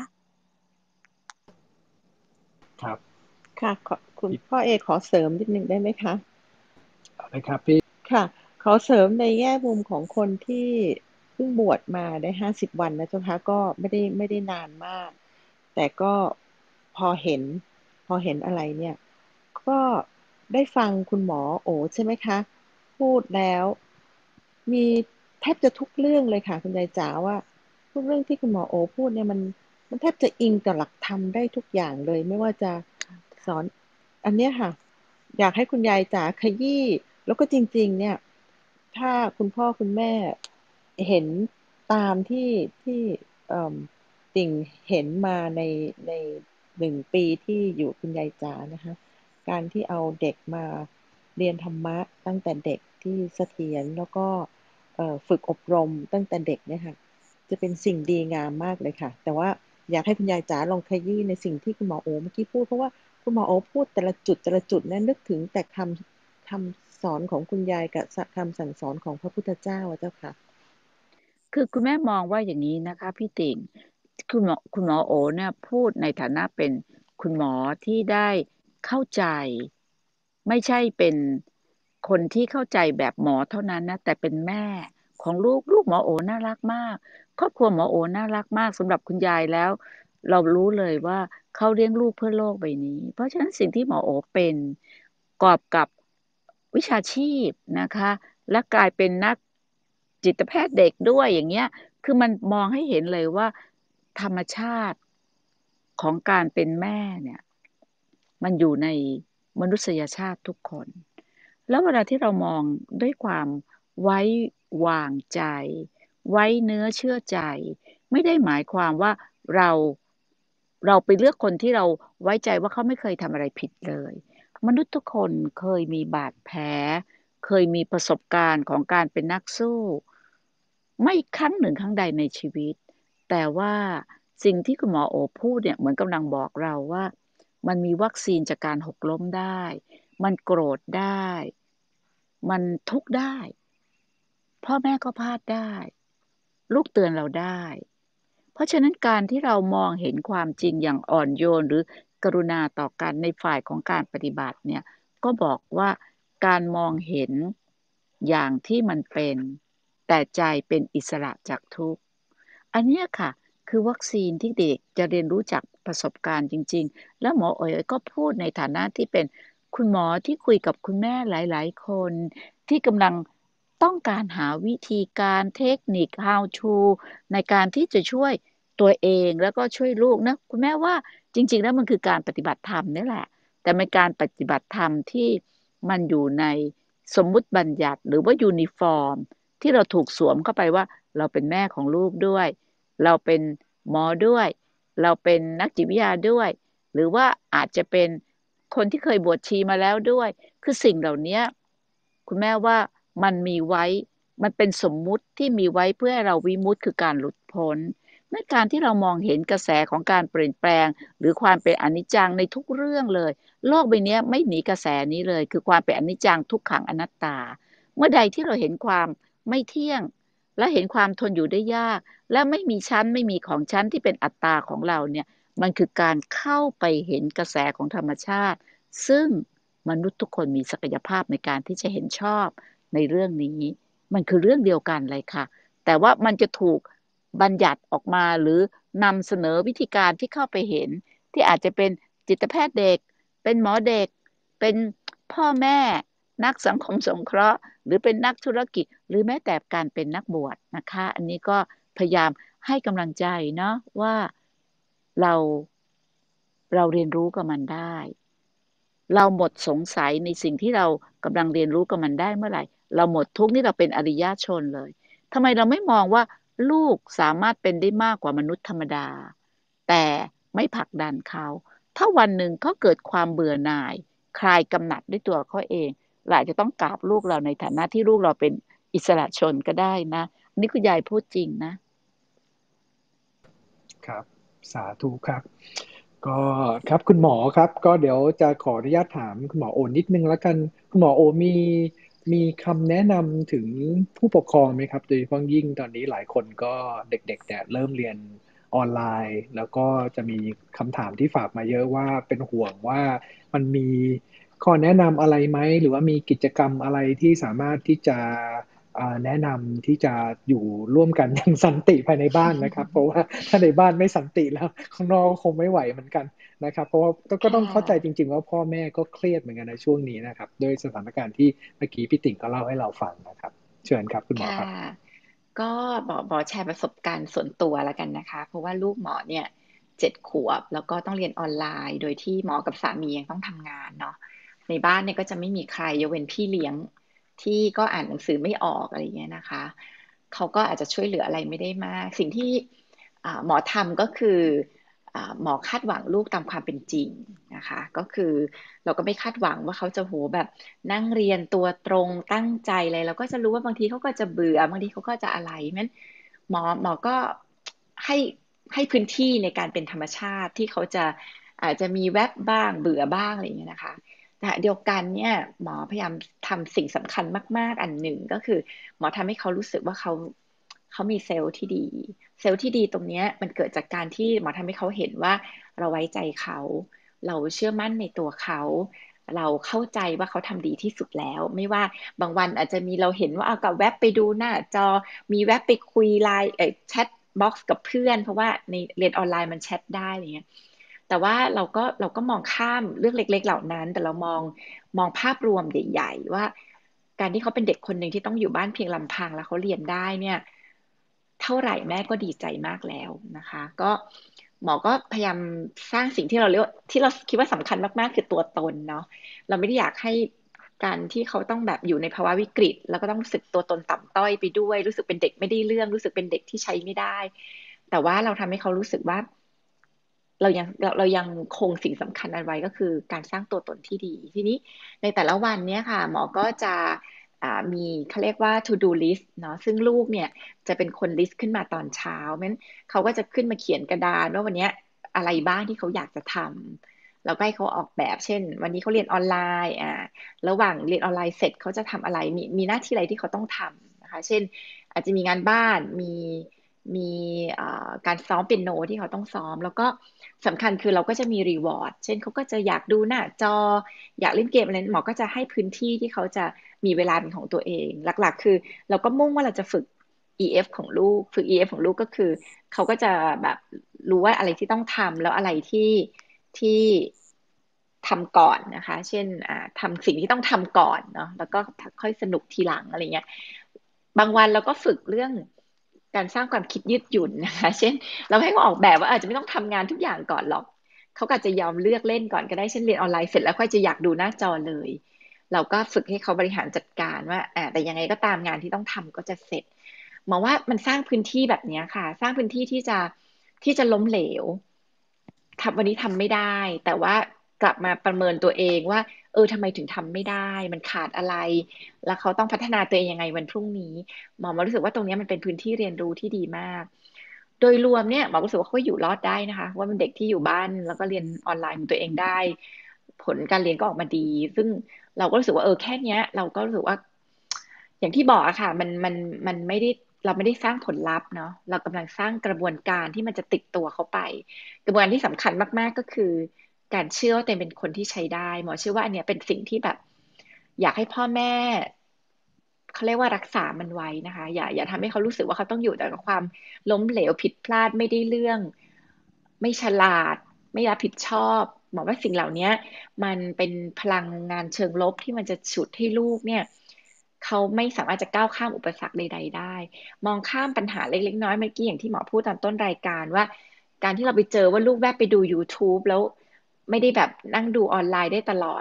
ครับค่ะขอคุณพ่อเอกขอเสริมนิดนึงได้ไหมคะอะไรครับพี่ค่ะขอเสริมในแง่มุมของคนที่เพิ่งบวชมาได้ห้าสิบวันนะเจ้าคะก็ไม่ได้ไม่ได้นานมากแต่ก็พอเห็นพอเห็นอะไรเนี่ยก็ได้ฟังคุณหมอโอใช่ไหมคะพูดแล้วมีแทบจะทุกเรื่องเลยค่ะคุณยายจ๋าว่าทุกเรื่องที่คุณหมอโอพูดเนี่ยมันมันแทบจะอิงกับหลักธรรมได้ทุกอย่างเลยไม่ว่าจะสอนอันเนี้ยค่ะอยากให้คุณยายจ๋าขยี้แล้วก็จริงๆเนี่ยถ้าคุณพ่อคุณแม่เห็นตามที่ที่เอ่อติ่งเห็นมาในในหนึ่งปีที่อยู่คุณยายจ๋านะคะการที่เอาเด็กมาเรียนธรรมะตั้งแต่เด็กที่เสถียรแล้วก็เอ่อฝึกอบรมตั้งแต่เด็กเนี่ยค่ะจะเป็นสิ่งดีงามมากเลยค่ะแต่ว่าอยากให้คุณยายจ๋าลองขยี้ในสิ่งที่คุณหมอโอเมื่อกี้พูดเพราะว่าคุณหมอโอพูดแต่ละจุดแต่ละจุดนั้นนึกถึงแต่คำคำสอนของคุณยายกับคำสั่งสอนของพระพุทธเจ้าอะเจ้าค่ะคือคุณแม่มองว่าอย่างนี้นะคะพี่ติ่งคุณหมอคุณหมอโอเนี่ยพูดในฐานะเป็นคุณหมอที่ได้เข้าใจไม่ใช่เป็นคนที่เข้าใจแบบหมอเท่านั้นนะแต่เป็นแม่ของลูกลูกหมอโอน่ารักมากครอบครัวหมอโอน่ารักมากสำหรับคุณยายแล้วเรารู้เลยว่าเขาเลี้ยงลูกเพื่อโลกใบนี้เพราะฉะนั้นสิ่งที่หมอโอเป็นกอบกับวิชาชีพนะคะและกลายเป็นนักจิตแพทย์เด็กด้วยอย่างเงี้ยคือมันมองให้เห็นเลยว่าธรรมชาติของการเป็นแม่เนี่ยมันอยู่ในมนุษยชาติทุกคนแล้วเวลาที่เรามองด้วยความไว้วางใจไว้เนื้อเชื่อใจไม่ได้หมายความว่าเราเราไปเลือกคนที่เราไว้ใจว่าเขาไม่เคยทำอะไรผิดเลยมนุษย์ทุกคนเคยมีบาดแผลเคยมีประสบการณ์ของการเป็นนักสู้ไม่ครั้งหนึ่งครั้งใดในชีวิตแต่ว่าสิ่งที่คุณหมอโอพูดเนี่ยเหมือนกำลังบอกเราว่ามันมีวัคซีนจากการหกล้มได้มันโกรธได้มันทุกข์ได้พ่อแม่ก็พลาดได้ลูกเตือนเราได้เพราะฉะนั้นการที่เรามองเห็นความจริงอย่างอ่อนโยนหรือกรุณาต่อกันในฝ่ายของการปฏิบัติเนี่ยก็บอกว่าการมองเห็นอย่างที่มันเป็นแต่ใจเป็นอิสระจากทุกข์อันเนี้ยค่ะคือวัคซีนที่เด็กจะเรียนรู้จากประสบการณ์จริงๆแล้วหมออ๋อยก็พูดในฐานะที่เป็นคุณหมอที่คุยกับคุณแม่หลายๆคนที่กำลังต้องการหาวิธีการเทคนิค how to ในการที่จะช่วยตัวเองแล้วก็ช่วยลูกนะคุณแม่ว่าจริงๆแล้วมันคือการปฏิบัติธรรมนี่แหละแต่เป็นการปฏิบัติธรรมที่มันอยู่ในสมมุติบัญญัติหรือว่ายูนิฟอร์มที่เราถูกสวมเข้าไปว่าเราเป็นแม่ของลูกด้วยเราเป็นหมอด้วยเราเป็นนักจิตวิทยาด้วยหรือว่าอาจจะเป็นคนที่เคยบวชชีมาแล้วด้วยคือสิ่งเหล่านี้คุณแม่ว่ามันมีไว้มันเป็นสมมุติที่มีไว้เพื่อให้เราวิมุตติคือการหลุดพ้นในการที่เรามองเห็นกระแสของการเปลี่ยนแปลงหรือความเป็นอนิจจังในทุกเรื่องเลยโลกใบนี้ไม่หนีกระแสนี้เลยคือความเป็นอนิจจังทุกขังอนัตตาเมื่อใดที่เราเห็นความไม่เที่ยงและเห็นความทนอยู่ได้ยากและไม่มีชั้นไม่มีของชั้นที่เป็นอัตตาของเราเนี่ยมันคือการเข้าไปเห็นกระแสของธรรมชาติซึ่งมนุษย์ทุกคนมีศักยภาพในการที่จะเห็นชอบในเรื่องนี้มันคือเรื่องเดียวกันเลยค่ะแต่ว่ามันจะถูกบัญญัติออกมาหรือนำเสนอวิธีการที่เข้าไปเห็นที่อาจจะเป็นจิตแพทย์เด็กเป็นหมอเด็กเป็นพ่อแม่นักสังคมสงเคราะห์หรือเป็นนักธุรกิจหรือแม้แต่การเป็นนักบวชนะคะอันนี้ก็พยายามให้กำลังใจเนาะว่าเราเราเรียนรู้กับมันได้เราหมดสงสัยในสิ่งที่เรากำลังเรียนรู้กับมันได้เมื่อไหร่เราหมดทุกข์นี่เราเป็นอริยชนเลยทำไมเราไม่มองว่าลูกสามารถเป็นได้มากกว่ามนุษย์ธรรมดาแต่ไม่ผลักดันเขาถ้าวันหนึ่งเขาเกิดความเบื่อหน่ายคลายกำหนัดด้วยตัวเขาเองเราอาจจะต้องกราบลูกเราในฐานะที่ลูกเราเป็นอิสระชนก็ได้นะนี่คุณยายพูดจริงนะครับสาธุครับก็ครับคุณหมอครับก็เดี๋ยวจะขออนุญาตถามคุณหมอโอนิดนึงแล้วกันคุณหมอโอมีมีคำแนะนำถึงผู้ปกครองไหมครับโดยเฉพาะยิ่งตอนนี้หลายคนก็เด็กๆเนี่ยเริ่มเรียนออนไลน์แล้วก็จะมีคำถามที่ฝากมาเยอะว่าเป็นห่วงว่ามันมีข้อแนะนำอะไรไหมหรือว่ามีกิจกรรมอะไรที่สามารถที่จะแนะนำที่จะอยู่ร่วมกันอย่างสันติภายในบ้านนะครับเพราะว่าถ้าในบ้านไม่สันติแล้วข้างนอกคงไม่ไหวเหมือนกันนะครับเพราะว่าก็ต้องเข้าใจจริงๆว่าพ่อแม่ก็เครียดเหมือนกันในช่วงนี้นะครับด้วยสถานการณ์ที่เมื่อกี้พี่ติ๋งก็เล่าให้เราฟังนะครับเชิญครับคุณหมอครับก็หมอหมอแชร์ประสบการณ์ส่วนตัวแล้วกันนะคะเพราะว่าลูกหมอเนี่ยเจ็ดขวบแล้วก็ต้องเรียนออนไลน์โดยที่หมอกับสามียังต้องทำงานเนาะในบ้านเนี่ยก็จะไม่มีใครยกเว้นพี่เลี้ยงที่ก็อ่านหนังสือไม่ออกอะไรเงี้ยนะคะเขาก็อาจจะช่วยเหลืออะไรไม่ได้มากสิ่งที่หมอทำก็คือหมอคาดหวังลูกตามความเป็นจริงนะคะก็คือเราก็ไม่คาดหวังว่าเขาจะโหแบบนั่งเรียนตัวตรงตั้งใจเลยเราก็จะรู้ว่าบางทีเขาก็จะเบื่อบางทีเขาก็จะอะไรงั้นหมอหมอก็ให้ให้พื้นที่ในการเป็นธรรมชาติที่เขาจะอาจจะมีแวบบ้างเบื่อบ้างอะไรอย่างเงี้ยนะคะแต่เดียวกันเนี่ยหมอพยายามทำสิ่งสำคัญมากๆอันหนึ่งก็คือหมอทำให้เขารู้สึกว่าเขาเขามีเซลล์ที่ดีเซลล์ที่ดีตรงนี้มันเกิดจากการที่หมอทำให้เขาเห็นว่าเราไว้ใจเขาเราเชื่อมั่นในตัวเขาเราเข้าใจว่าเขาทำดีที่สุดแล้วไม่ว่าบางวันอาจจะมีเราเห็นว่าเอากับแว็บไปดูหน้าจอมีแว็บไปคุยไลน์แชทบ็อกซ์กับเพื่อนเพราะว่าในเรียนออนไลน์มันแชทได้อะไรเงี้ยแต่ว่าเราก็เราก็มองข้ามเรื่องเล็กๆเหล่านั้นแต่เรามองมองภาพรวมใหญ่ๆว่าการที่เขาเป็นเด็กคนหนึ่งที่ต้องอยู่บ้านเพียงลำพังแล้วเขาเรียนได้เนี่ยเท่าไหร่แม่ก็ดีใจมากแล้วนะคะก็หมอก็พยายามสร้างสิ่งที่เราเรียกที่เราคิดว่าสำคัญมากๆคือตัวตนเนาะเราไม่ได้อยากให้การที่เขาต้องแบบอยู่ในภาวะวิกฤตแล้วก็ต้องรู้สึกตัวตนต่ำต้อยไปด้วยรู้สึกเป็นเด็กไม่ได้เรื่องรู้สึกเป็นเด็กที่ใช้ไม่ได้แต่ว่าเราทำให้เขารู้สึกว่าเรายังเรายังคงสิ่งสำคัญอันไว้ก็คือการสร้างตัวตนที่ดีทีนี้ในแต่ละวันเนี้ยค่ะหมอก็จะมีเขาเรียกว่า to do list เนาะซึ่งลูกเนี่ยจะเป็นคน list ขึ้นมาตอนเช้าเพราะฉะนั้นเขาก็จะขึ้นมาเขียนกระดานว่าวันนี้อะไรบ้างที่เขาอยากจะทำแล้วก็ให้เขาออกแบบเช่นวันนี้เขาเรียนออนไลน์อ่าระหว่างเรียนออนไลน์เสร็จเขาจะทำอะไรมีมีหน้าที่อะไรที่เขาต้องทำนะคะเช่นอาจจะมีงานบ้านมีมีการซ้อมเปียโนที่เขาต้องซ้อมแล้วก็สำคัญคือเราก็จะมีรีวอร์ดเช่นเขาก็จะอยากดูหน้าจออยากเล่นเกมอะไรหมอก็จะให้พื้นที่ที่เขาจะมีเวลาเป็นของตัวเองหลักๆคือเราก็มุ่งว่าเราจะฝึก อี เอฟ ของลูกฝึก อี เอฟ ของลูกก็คือเขาก็จะแบบรู้ว่าอะไรที่ต้องทำแล้วอะไรที่ที่ทำก่อนนะคะเช่นทำสิ่งที่ต้องทำก่อนเนาะแล้วก็ค่อยสนุกทีหลังอะไรเงี้ยบางวันเราก็ฝึกเรื่องการสร้างความคิดยืดหยุ่นนะคะเช่นเราให้เขาออกแบบว่าอาจจะไม่ต้องทำงานทุกอย่างก่อนหรอกเขาก็จะยอมเลือกเล่นก่อนก็ได้เช่นเรียนออนไลน์เสร็จแล้วค่อยจะอยากดูหน้าจอเลยเราก็ฝึกให้เขาบริหารจัดการว่าแต่ยังไงก็ตามงานที่ต้องทำก็จะเสร็จมองว่ามันสร้างพื้นที่แบบนี้ค่ะสร้างพื้นที่ที่จะที่จะล้มเหลวทำวันนี้ทำไม่ได้แต่ว่ากลับมาประเมินตัวเองว่าเออทำไมถึงทำไม่ได้มันขาดอะไรแล้วเขาต้องพัฒนาตัวเองยังไงวันพรุ่งนี้หมอมารู้สึกว่าตรงนี้มันเป็นพื้นที่เรียนรู้ที่ดีมากโดยรวมเนี่ยหมอรู้สึกว่าเขาอยู่รอดได้นะคะว่าเป็นเด็กที่อยู่บ้านแล้วก็เรียนออนไลน์ของตัวเองได้ผลการเรียนก็ออกมาดีซึ่งเราก็รู้สึกว่าเออแค่นี้เราก็รู้สึกว่าอย่างที่บอกอะค่ะมันมันมันไม่ได้เราไม่ได้สร้างผลลัพธ์เนาะเรากำลังสร้างกระบวนการที่มันจะติดตัวเขาไปกระบวนการที่สำคัญมากๆก็คือการเชื่อว่าตัวเองเป็นคนที่ใช้ได้หมอเชื่อว่าอันเนี้ยเป็นสิ่งที่แบบอยากให้พ่อแม่เขาเรียกว่ารักษามันไว้นะคะอย่าอย่าทำให้เขารู้สึกว่าเขาต้องอยู่แต่กับความล้มเหลวผิดพลาดไม่ได้เรื่องไม่ฉลาดไม่รับผิดชอบหมอว่าสิ่งเหล่านี้มันเป็นพลังงานเชิงลบที่มันจะฉุดให้ลูกเนี่ยเขาไม่สามารถจะก้าวข้ามอุปสรรคใดๆได้มองข้ามปัญหาเล็กๆน้อยๆเมื่อกี้อย่างที่หมอพูดตอนต้นรายการว่าการที่เราไปเจอว่าลูกแวบไปดู YouTube แล้วไม่ได้แบบนั่งดูออนไลน์ได้ตลอด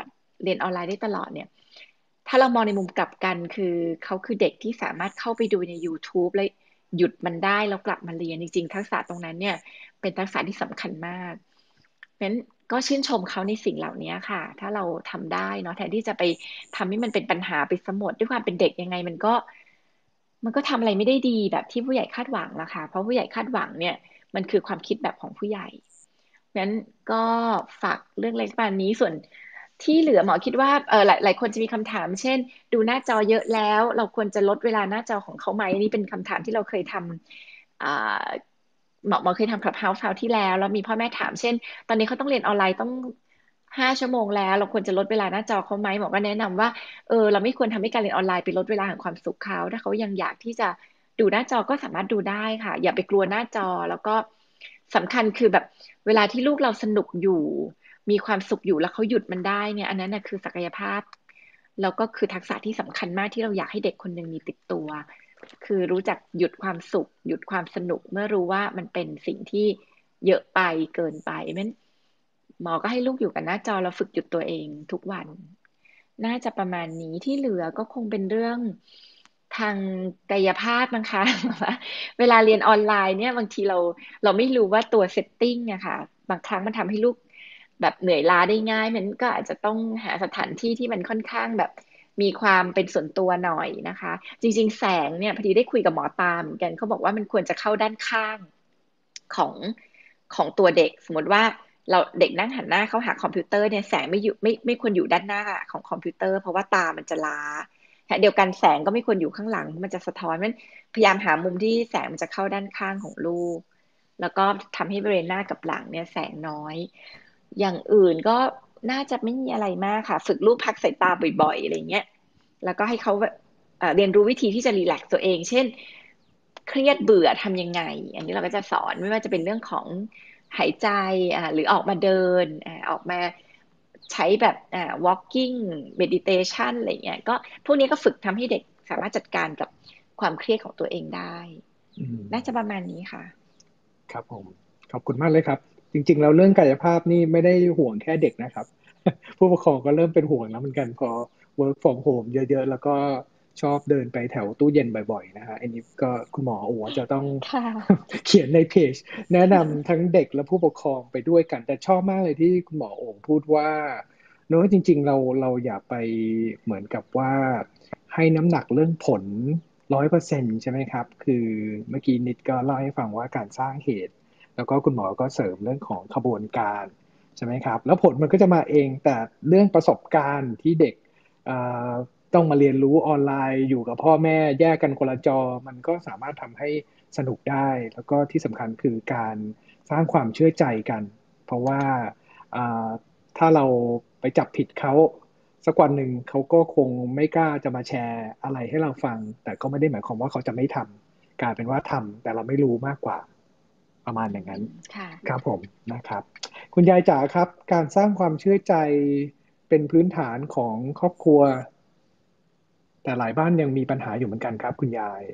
เรียนออนไลน์ได้ตลอดเนี่ยถ้าเรามองในมุมกลับกันคือเขาคือเด็กที่สามารถเข้าไปดูใน YouTube แล้วหยุดมันได้แล้วกลับมาเรียนจริงๆทักษะตรงนั้นเนี่ยเป็นทักษะที่สำคัญมากเพราะฉะนั้นก็ชื่นชมเขาในสิ่งเหล่านี้ค่ะถ้าเราทำได้เนาะแทนที่จะไปทำให้มันเป็นปัญหาไปซะหมดด้วยความเป็นเด็กยังไงมันก็มันก็ทำอะไรไม่ได้ดีแบบที่ผู้ใหญ่คาดหวังละค่ะเพราะผู้ใหญ่คาดหวังเนี่ยมันคือความคิดแบบของผู้ใหญ่งั้นก็ฝากเรื่องเล็กประมาณนี้ส่วนที่เหลือหมอคิดว่าเออหลายหลายคนจะมีคำถามเช่นดูหน้าจอเยอะแล้วเราควรจะลดเวลาหน้าจอของเขาไหมนี่เป็นคำถามที่เราเคยทำอ่าหมอหมอเคยทำคลับเฮาส์คราวที่แล้วแล้วมีพ่อแม่ถามเช่นตอนนี้เขาต้องเรียนออนไลน์ต้องห้าชั่วโมงแล้วเราควรจะลดเวลาหน้าจอเขาไหมหมอก็แนะนำว่าเออเราไม่ควรทำให้การเรียนออนไลน์ไปลดเวลาแห่งความสุขเขาถ้าเขายังอยากที่จะดูหน้าจอก็สามารถดูได้ค่ะอย่าไปกลัวหน้าจอแล้วก็สำคัญคือแบบเวลาที่ลูกเราสนุกอยู่มีความสุขอยู่แล้วเขาหยุดมันได้เนี่ยอันนั้นนะคือศักยภาพแล้วก็คือทักษะที่สำคัญมากที่เราอยากให้เด็กคนหนึ่งมีติดตัวคือรู้จักหยุดความสุขหยุดความสนุกเมื่อรู้ว่ามันเป็นสิ่งที่เยอะไปเกินไปมันหมอก็ให้ลูกอยู่กับหน้าจอแล้วฝึกหยุดตัวเองทุกวันน่าจะประมาณนี้ที่เหลือก็คงเป็นเรื่องทางกายภาพนะคะเวลาเรียนออนไลน์เนี่ยบางทีเราเราไม่รู้ว่าตัวเซตติ้งอะค่ะบางครั้งมันทำให้ลูกแบบเหนื่อยล้าได้ง่ายมันก็อาจจะต้องหาสถานที่ที่มันค่อนข้างแบบมีความเป็นส่วนตัวหน่อยนะคะจริงๆแสงเนี่ยพอดีได้คุยกับหมอตาเหมือนกันเขาบอกว่ามันควรจะเข้าด้านข้างของของตัวเด็กสมมติว่าเราเด็กนั่งหันหน้าเข้าหาคอมพิวเตอร์เนี่ยแสงไม่อยู่ไม่ไม่ควรอยู่ด้านหน้าของคอมพิวเตอร์เพราะว่าตามันจะล้าเดียวกันแสงก็ไม่ควรอยู่ข้างหลังมันจะสะท้อนมันพยายามหามุมที่แสงมันจะเข้าด้านข้างของลูกแล้วก็ทำให้บริเวณหน้ากับหลังเนี่ยแสงน้อยอย่างอื่นก็น่าจะไม่มีอะไรมากค่ะฝึกลูกพักสายตาบ่อยๆอะไรเงี้ยแล้วก็ให้เขาเอ่อเรียนรู้วิธีที่จะรีแลกซ์ตัวเองเช่นเครียดเบื่อทำยังไงอันนี้เราก็จะสอนไม่ว่าจะเป็นเรื่องของหายใจอ่าหรือออกมาเดินอ่าออกมาใช้แบบอ่า walking meditation อะไรเงี้ยก็พวกนี้ก็ฝึกทำให้เด็กสามารถจัดการกับความเครียดของตัวเองได้อืมน่าจะประมาณนี้ค่ะครับผมขอบคุณมากเลยครับจริงๆแล้วเรื่องกายภาพนี่ไม่ได้ห่วงแค่เด็กนะครับ ผู้ปกครองก็เริ่มเป็นห่วงแล้วเหมือนกันพอ work from home เยอะๆแล้วก็ชอบเดินไปแถวตู้เย็นบ่อยๆนะฮะอันนี้ก็คุณหมอโอ๋จะต้องค่ะเขียนในเพจแนะนำทั้งเด็กและผู้ปกครองไปด้วยกันแต่ชอบมากเลยที่คุณหมอโอ๋พูดว่าเนอะจริงๆเราเราอย่าไปเหมือนกับว่าให้น้ำหนักเรื่องผลร้อยเปอร์เซ็นต์ใช่ไหมครับคือเมื่อกี้นิดก็เล่าให้ฟังว่าการสร้างเหตุแล้วก็คุณหมอก็เสริมเรื่องของขบวนการใช่ไหมครับแล้วผลมันก็จะมาเองแต่เรื่องประสบการณ์ที่เด็กต้องมาเรียนรู้ออนไลน์อยู่กับพ่อแม่แยกกันคนละจอมันก็สามารถทำให้สนุกได้แล้วก็ที่สำคัญคือการสร้างความเชื่อใจกันเพราะว่าถ้าเราไปจับผิดเขาสักวันหนึ่งเขาก็คงไม่กล้าจะมาแชร์อะไรให้เราฟังแต่ก็ไม่ได้หมายความว่าเขาจะไม่ทำกลายเป็นว่าทำแต่เราไม่รู้มากกว่าประมาณอย่างนั้นครับผมนะครับคุณยายจ๋าครับการสร้างความเชื่อใจเป็นพื้นฐานของครอบครัวแต่หลายบ้านยังมีปัญหาอยู่เหมือนกันครับคุณยาย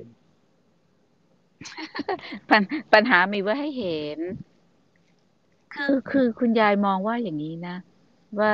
ปัญปัญหามีไว้ให้เห็นคือคือคุณยายมองว่าอย่างนี้นะว่า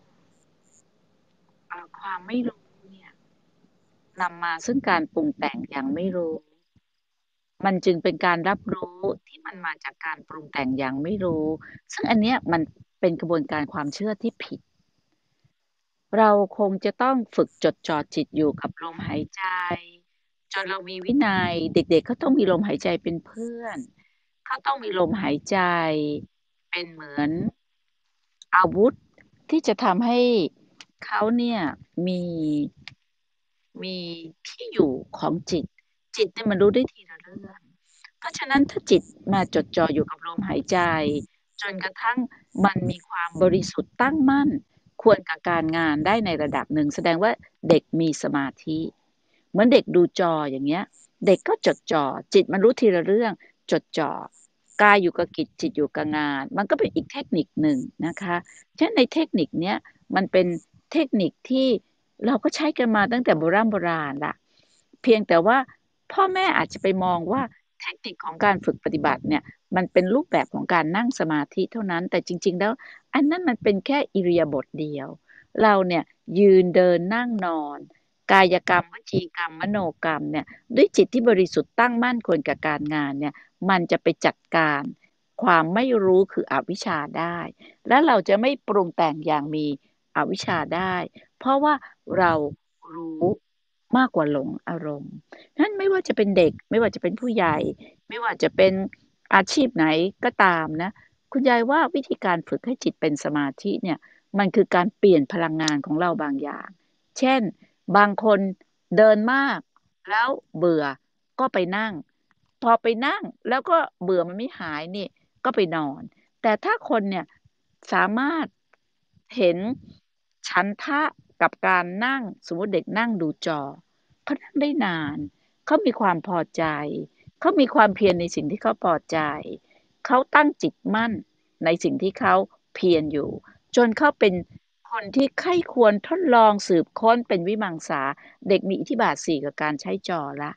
ความไม่รู้เนี่ยนำมาซึ่งการปรุงแต่งอย่างไม่รู้มันจึงเป็นการรับรู้ที่มันมาจากการปรุงแต่งอย่างไม่รู้ซึ่งอันเนี้ยมันเป็นกระบวนการความเชื่อที่ผิดเราคงจะต้องฝึกจดจ่อจิตอยู่กับลมหายใจจนเรามีวินัยเด็กๆเขาต้องมีลมหายใจเป็นเพื่อนเขาต้องมีลมหายใจเป็นเหมือนอาวุธที่จะทำให้เขาเนี่ยมีมีที่อยู่ของจิตจิตเนี่ยมันรู้ได้ทีละเรื่องเพราะฉะนั้นถ้าจิตมาจดจ่ออยู่กับลมหายใจจนกระทั่งมันมีความบริสุทธิ์ตั้งมั่นควรกับการงานได้ในระดับหนึ่งแสดงว่าเด็กมีสมาธิเหมือนเด็กดูจออย่างเงี้ยเด็กก็จดจ่อจิตมันรู้ทีละเรื่องจดจ่อกายอยู่กับกิจจิตอยู่กับงานมันก็เป็นอีกเทคนิคหนึ่งนะคะฉะนั้นในเทคนิคเนี้ยมันเป็นเทคนิคที่เราก็ใช้กันมาตั้งแต่โบราณโบราณละเพียงแต่ว่าพ่อแม่อาจจะไปมองว่าเทคนิคของการฝึกปฏิบัติเนี่ยมันเป็นรูปแบบของการนั่งสมาธิเท่านั้นแต่จริงๆแล้วอันนั้นมันเป็นแค่อิริยาบถเดียวเราเนี่ยยืนเดินนั่งนอนกายกรรมวจีกรรมมโนกรรมเนี่ยด้วยจิตที่บริสุทธิ์ตั้งมั่นคงกับการงานเนี่ยมันจะไปจัดการความไม่รู้คืออวิชชาได้และเราจะไม่ปรุงแต่งอย่างมีอวิชชาได้เพราะว่าเรารู้มากกว่าหลงอารมณ์นั้นไม่ว่าจะเป็นเด็กไม่ว่าจะเป็นผู้ใหญ่ไม่ว่าจะเป็นอาชีพไหนก็ตามนะคุณยายว่าวิธีการฝึกให้จิตเป็นสมาธิเนี่ยมันคือการเปลี่ยนพลังงานของเราบางอย่างเช่นบางคนเดินมากแล้วเบื่อก็ไปนั่งพอไปนั่งแล้วก็เบื่อมันไม่หายนี่ก็ไปนอนแต่ถ้าคนเนี่ยสามารถเห็นฉันทะกับการนั่งสมมติเด็กนั่งดูจอเขานั่งได้นานเขามีความพอใจเขามีความเพียรในสิ่งที่เขาพอใจเขาตั้งจิตมั่นในสิ่งที่เขาเพียรอยู่จนเขาเป็นคนที่ใคร่ควรทดลองสืบค้นเป็นวิมังสาเด็กมีอิทธิบาทสี่กับการใช้จอละ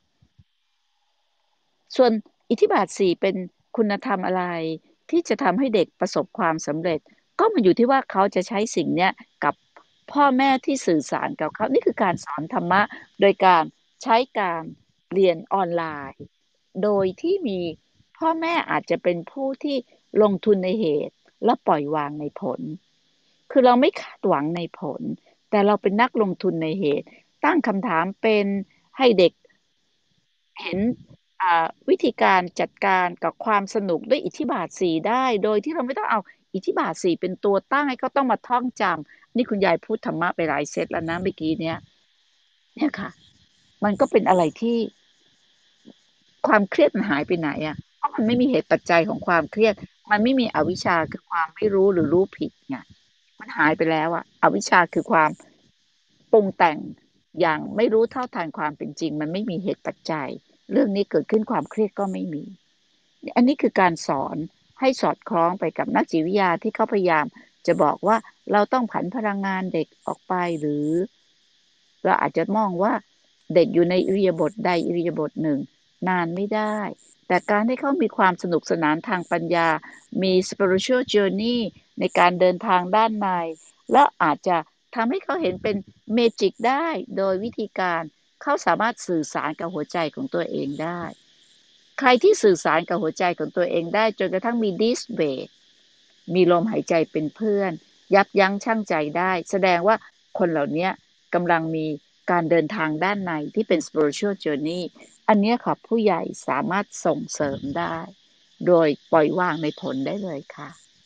ส่วนอิทธิบาทสี่เป็นคุณธรรมอะไรที่จะทำให้เด็กประสบความสำเร็จก็มันอยู่ที่ว่าเขาจะใช้สิ่งเนี้ยกับพ่อแม่ที่สื่อสารกับเขานี่คือการสอนธรรมะโดยการใช้การเรียนออนไลน์โดยที่มีพ่อแม่อาจจะเป็นผู้ที่ลงทุนในเหตุและปล่อยวางในผลคือเราไม่คาดหวังในผลแต่เราเป็นนักลงทุนในเหตุตั้งคำถามเป็นให้เด็กเห็นวิธีการจัดการกับความสนุกด้วยอิทธิบาทสี่ได้โดยที่เราไม่ต้องเอาอิทธิบาทสี่เป็นตัวตั้งให้เขาต้องมาท่องจำนี่คุณยายพูดธรรมะไปหลายเซตแล้วนะเมื่อกี้เนี้ยเนี่ยค่ะมันก็เป็นอะไรที่ความเครียดมันหายไปไหนอ่ะเพราะมันไม่มีเหตุปัจจัยของความเครียดมันไม่มีอวิชชาคือความไม่รู้หรือรู้ผิดไงมันหายไปแล้วอ่ะอวิชชาคือความปรุงแต่งอย่างไม่รู้เท่าทันความเป็นจริงมันไม่มีเหตุปัจจัยเรื่องนี้เกิดขึ้นความเครียดก็ไม่มีอันนี้คือการสอนให้สอดคล้องไปกับนักจิตวิทยาที่เขาพยายามจะบอกว่าเราต้องผันพลังงานเด็กออกไปหรือเราอาจจะมองว่าเด็กอยู่ในอิริยาบถใดอิริยาบถหนึ่งนานไม่ได้แต่การให้เขามีความสนุกสนานทางปัญญามี spiritual journey ในการเดินทางด้านในและอาจจะทำให้เขาเห็นเป็นเมจิกได้โดยวิธีการเขาสามารถสื่อสารกับหัวใจของตัวเองได้ใครที่สื่อสารกับหัวใจของตัวเองได้จนกระทั่งมีดิสเบรกมีลมหายใจเป็นเพื่อนยับยั้งชั่งใจได้แสดงว่าคนเหล่านี้กำลังมีการเดินทางด้านในที่เป็น spiritual journey อันนี้ค่ะผู้ใหญ่สามารถส่งเสริมได้โดยปล่อยวางในผลได้เลยค่ะ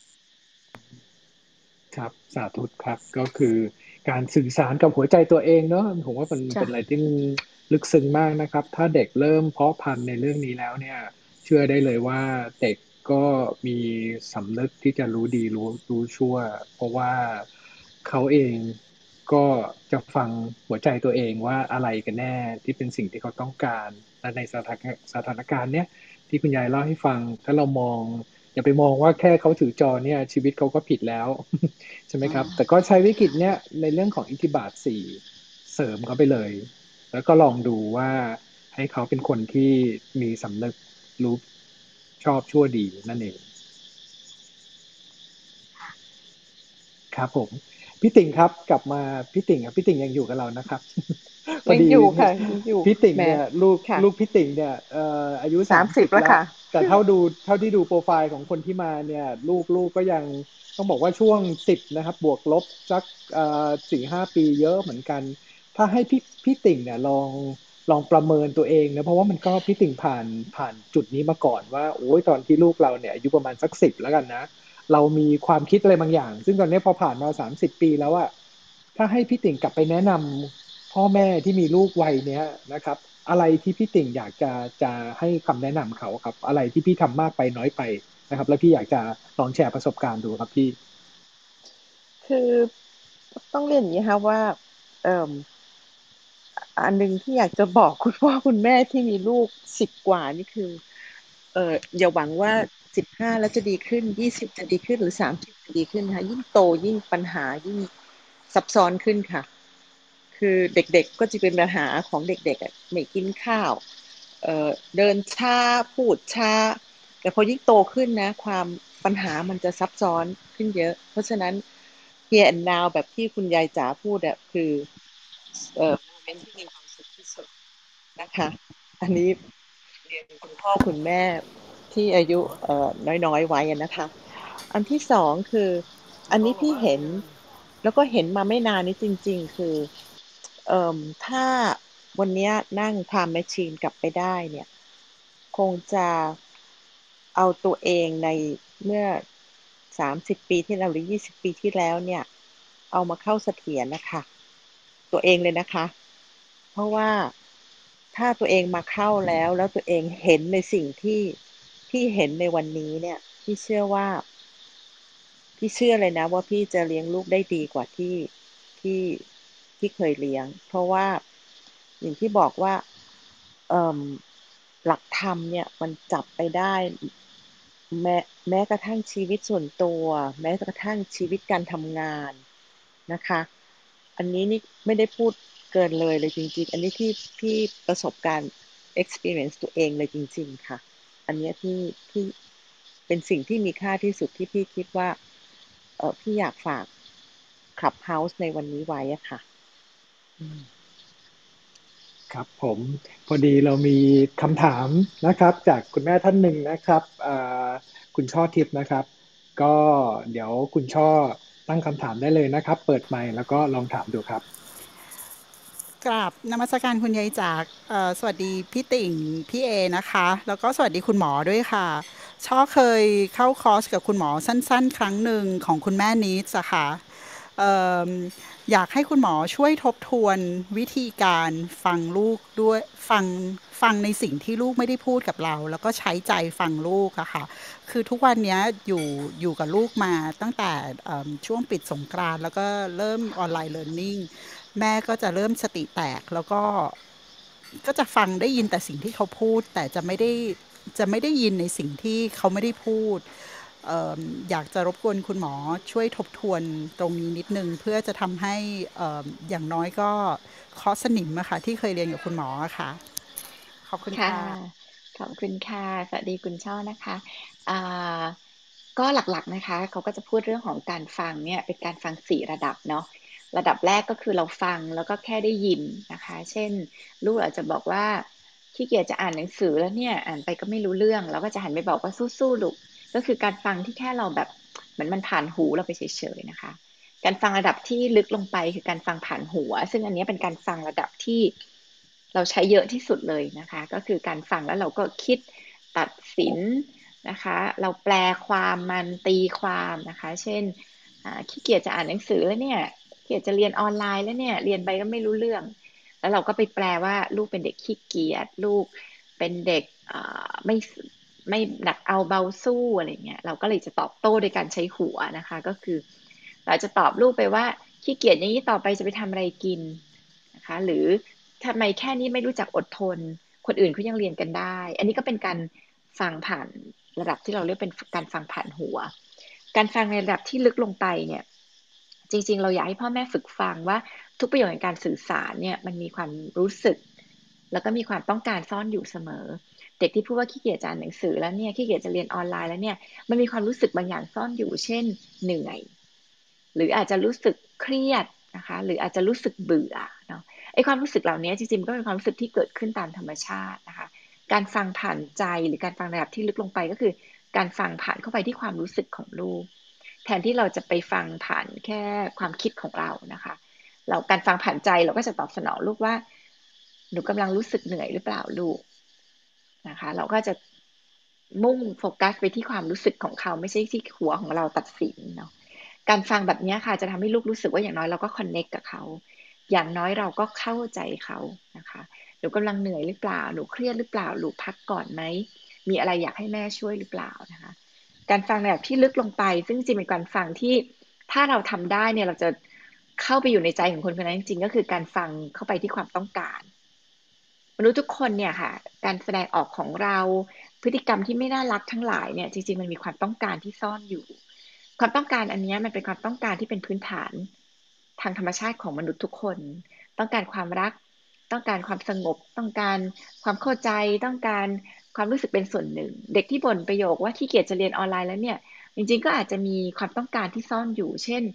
ครับสาธุครับก็คือการสื่อสารกับหัวใจตัวเองเนาะผมว่ามันเป็นอะไรที่ลึกซึ้งมากนะครับถ้าเด็กเริ่มเพาะพันธุ์ในเรื่องนี้แล้วเนี่ยเชื่อได้เลยว่าเด็กก็มีสำนึกที่จะรู้ดีรู้รู้ชั่วเพราะว่าเขาเองก็จะฟังหัวใจตัวเองว่าอะไรกันแน่ที่เป็นสิ่งที่เขาต้องการและในสถานสถานการณ์เนี้ยที่คุณยายเล่าให้ฟังถ้าเรามองอย่าไปมองว่าแค่เขาถือจอเนี่ยชีวิตเขาก็ผิดแล้วใช่ไหมครับแต่ก็ใช้วิกฤตเนี่ยในเรื่องของอิทธิบาทสี่เสริมเขาไปเลยแล้วก็ลองดูว่าให้เขาเป็นคนที่มีสำนึกรู้ชอบชั่วดีนั่นเองครับผมพี่ติ่งครับกลับมาพี่ติ่งอ่ะพี่ติ่งยังอยู่กับเรานะครับพอยังดีอยู่ค่ะยังอยู่พี่ติ่งแหมเนี่ยลูกค่ะลูกพี่ติ่งเนี่ยเอ่ออายุสาสาม มสิสิบบ แล้วแล้วค่ะแต่เท่าดูเท่าที่ดูโปรไฟล์ของคนที่มาเนี่ยลูกลูกก็ยังต้องบอกว่าช่วงสิบนะครับบวกลบสักเอ่อสี่ห้าปีเยอะเหมือนกันถ้าให้พี่พี่ติ่งเนี่ยลองลองประเมินตัวเองนะเพราะว่ามันก็พี่ติ่งผ่านผ่านจุดนี้มาก่อนว่าโอ้ยตอนที่ลูกเราเนี่ยอายุประมาณสักสิบแล้วกันนะเรามีความคิดอะไรบางอย่างซึ่งตอนนี้พอผ่านมาสามสิบปีแล้วอะถ้าให้พี่ติ่งกลับไปแนะนำพ่อแม่ที่มีลูกวัยเนี้ยนะครับอะไรที่พี่ติ่งอยากจะจะให้คำแนะนำเขาครับอะไรที่พี่ทำมากไปน้อยไปนะครับแล้วพี่อยากจะลองแชร์ประสบการณ์ดูครับพี่คือต้องเรียนอย่างนี้ค่ะว่าเอ่ออันหนึ่งที่อยากจะบอกคุณพ่อคุณแม่ที่มีลูกสิบกว่านี่คือเอ่ออย่าหวังว่าสิบห้าแล้วจะดีขึ้นยี่สิบจะดีขึ้นหรือสามสิบจะดีขึ้นนะคะยิ่งโตยิ่งปัญหายิ่งซับซ้อนขึ้นค่ะคือเด็กๆก็จะเป็นปัญหาของเด็กๆอ่ะไม่กินข้าวเอ่อเดินช้าพูดช้าแต่พอยิ่งโตขึ้นนะความปัญหามันจะซับซ้อนขึ้นเยอะเพราะฉะนั้น here and now แบบที่คุณยายจ๋าพูดอะคือเอ่อโมเมนต์ที่มีความสุขที่สุดนะคะอันนี้เรียนคุณพ่อคุณแม่ที่อายุเอ่อน้อยๆไว้นะคะอันที่สองคืออันนี้พี่เห็นแล้วก็เห็นมาไม่นานนี้จริงๆคือเอ่อถ้าวันนี้นั่ง time machine กลับไปได้เนี่ยคงจะเอาตัวเองในเมื่อสามสิบปีที่แล้วหรือยี่สิบปีที่แล้วเนี่ยเอามาเข้าเสถียรนะคะตัวเองเลยนะคะเพราะว่าถ้าตัวเองมาเข้าแล้วแล้วตัวเองเห็นในสิ่งที่ที่เห็นในวันนี้เนี่ยพี่เชื่อว่าพี่เชื่อเลยนะว่าพี่จะเลี้ยงลูกได้ดีกว่าที่ที่ที่เคยเลี้ยงเพราะว่าอย่างที่บอกว่าเอ่อหลักธรรมเนี่ยมันจับไปได้แม้แม้กระทั่งชีวิตส่วนตัวแม้กระทั่งชีวิตการทำงานนะคะอันนี้นี่ไม่ได้พูดเกินเลยเลยจริงๆอันนี้ที่พี่ประสบการณ์ experience ตัวเองเลยจริงๆค่ะอันนี้ที่ที่เป็นสิ่งที่มีค่าที่สุดที่พี่คิดว่าเออพี่อยากฝาก Clubhouse ในวันนี้ไว้อะค่ะครับผมพอดีเรามีคำถามนะครับจากคุณแม่ท่านหนึ่งนะครับคุณช่อทิพย์นะครับก็เดี๋ยวคุณช่อตั้งคำถามได้เลยนะครับเปิดไมค์แล้วก็ลองถามดูครับกราบนมัสการคุณยายจากสวัสดีพี่ติ่งพี่เอนะคะแล้วก็สวัสดีคุณหมอด้วยค่ะช่อเคยเข้าคอร์สกับคุณหมอสั้นๆครั้งหนึ่งของคุณแม่นิดอะค่ะอยากให้คุณหมอช่วยทบทวนวิธีการฟังลูกด้วยฟังฟังในสิ่งที่ลูกไม่ได้พูดกับเราแล้วก็ใช้ใจฟังลูกอะค่ะคือทุกวันนี้อยู่อยู่กับลูกมาตั้งแต่ช่วงปิดสงกรานต์แล้วก็เริ่มออนไลน์เลิร์นนิ่งแม่ก็จะเริ่มสติแตกแล้วก็ก็จะฟังได้ยินแต่สิ่งที่เขาพูดแต่จะไม่ได้จะไม่ได้ยินในสิ่งที่เขาไม่ได้พูดเอ่ออยากจะรบกวนคุณหมอช่วยทบทวนตรงนี้นิดนึงเพื่อจะทำให้เอ่ออย่างน้อยก็เคาะสนิมอะค่ะที่เคยเรียนกับคุณหมออะค่ะขอบคุณค่ะขอบคุณค่ะสวัสดีคุณช่อนะคะอ่าก็หลักๆนะคะเขาก็จะพูดเรื่องของการฟังเนี่ยเป็นการฟังสี่ระดับเนาะระดับแรกก็คือเราฟังแล้วก็แค่ได้ยินนะคะเช่นลูกอาจจะบอกว่าขี้เกียจจะอ่านหนังสือแล้วเนี่ยอ่านไปก็ไม่รู้เรื่องเราก็จะหันไปบอกว่าสู้ๆลูกก็คือการฟังที่แค่เราแบบเหมือนมันผ่านหูเราไปเฉยๆนะคะการฟังระดับที่ลึกลงไปคือการฟังผ่านหัวซึ่งอันนี้เป็นการฟังระดับที่เราใช้เยอะที่สุดเลยนะคะก็คือการฟังแล้วเราก็คิดตัดสินนะคะเราแปลความมันตีความนะคะเช่นขี้เกียจจะอ่านหนังสือแล้วเนี่ยขี้เกียจจะเรียนออนไลน์แล้วเนี่ยเรียนไปก็ไม่รู้เรื่องแล้วเราก็ไปแปลว่าลูกเป็นเด็กขี้เกียจลูกเป็นเด็กไม่ไม่หนักเอาเบาสู้อะไรเงี้ยเราก็เลยจะตอบโต้โดยการใช้หัวนะคะก็คือเราจะตอบลูกไปว่าขี้เกียจอย่างนี้ต่อไปจะไปทำอะไรกินนะคะหรือทำไมแค่นี้ไม่รู้จักอดทนคนอื่นเขายังเรียนกันได้อันนี้ก็เป็นการฟังผ่านระดับที่เราเรียกเป็นการฟังผ่านหัวการฟังในระดับที่ลึกลงไปเนี่ยจริงๆเราอยากให้พ่อแม่ฝึกฟังว่าทุกประโยคในการสื่อสารเนี่ยมันมีความรู้สึกแล้วก็มีความต้องการซ่อนอยู่เสมอเด็กที่พูดว่าขี้เกียจจะอ่านหนังสือแล้วเนี่ยขี้เกียจจะเรียนออนไลน์แล้วเนี่ยมันมีความรู้สึกบางอย่างซ่อนอยู่เช่นเหนื่อยหรืออาจจะรู้สึกเครียดนะคะหรืออาจจะรู้สึกเบื่อเนาะไอ้ความรู้สึกเหล่านี้จริงๆก็เป็นความรู้สึกที่เกิดขึ้นตามธรรมชาตินะคะการฟังผ่านใจหรือการฟังระดับที่ลึกลงไปก็คือการฟังผ่านเข้าไปที่ความรู้สึกของลูกแทนที่เราจะไปฟังผ่านแค่ความคิดของเรานะคะเราการฟังผ่านใจเราก็จะตอบสนองลูกว่าหนูกำลังรู้สึกเหนื่อยหรือเปล่าลูกนะคะเราก็จะมุ่งโฟกัสไปที่ความรู้สึกของเขาไม่ใช่ที่หัวของเราตัดสินเนาะการฟังแบบนี้ค่ะจะทำให้ลูกรู้สึกว่าอย่างน้อยเราก็คอนเนคกับเขาอย่างน้อยเราก็เข้าใจเขานะคะหนูกำลังเหนื่อยหรือเปล่าหนูเครียดหรือเปล่าหนูพักก่อนไหมมีอะไรอยากให้แม่ช่วยหรือเปล่านะคะการฟังแบบที่ลึกลงไปซึ่งจริงเป็นการฟังที่ถ้าเราทำได้เนี่ยเราจะเข้าไปอยู่ในใจของคนคนนั้นจริงๆก็คือการฟังเข้าไปที่ความต้องการมนุษย์ทุกคนเนี่ยค่ะการแสดงออกของเราพฤติกรรมที่ไม่น่ารักทั้งหลายเนี่ยจริงๆมันมีความต้องการที่ซ่อนอยู่ความต้องการอันนี้มันเป็นความต้องการที่เป็นพื้นฐานทางธรรมชาติของมนุษย์ทุกคนต้องการความรักต้องการความสงบต้องการความเข้าใจต้องการความรู้สึกเป็นส่วนหนึ่งเด็กที่บ่นประโยคว่าขี้เกียจจะเรียนออนไลน์แล้วเนี่ยจริงๆก็อาจจะมีความต้องการที่ซ่อนอยู่เช่น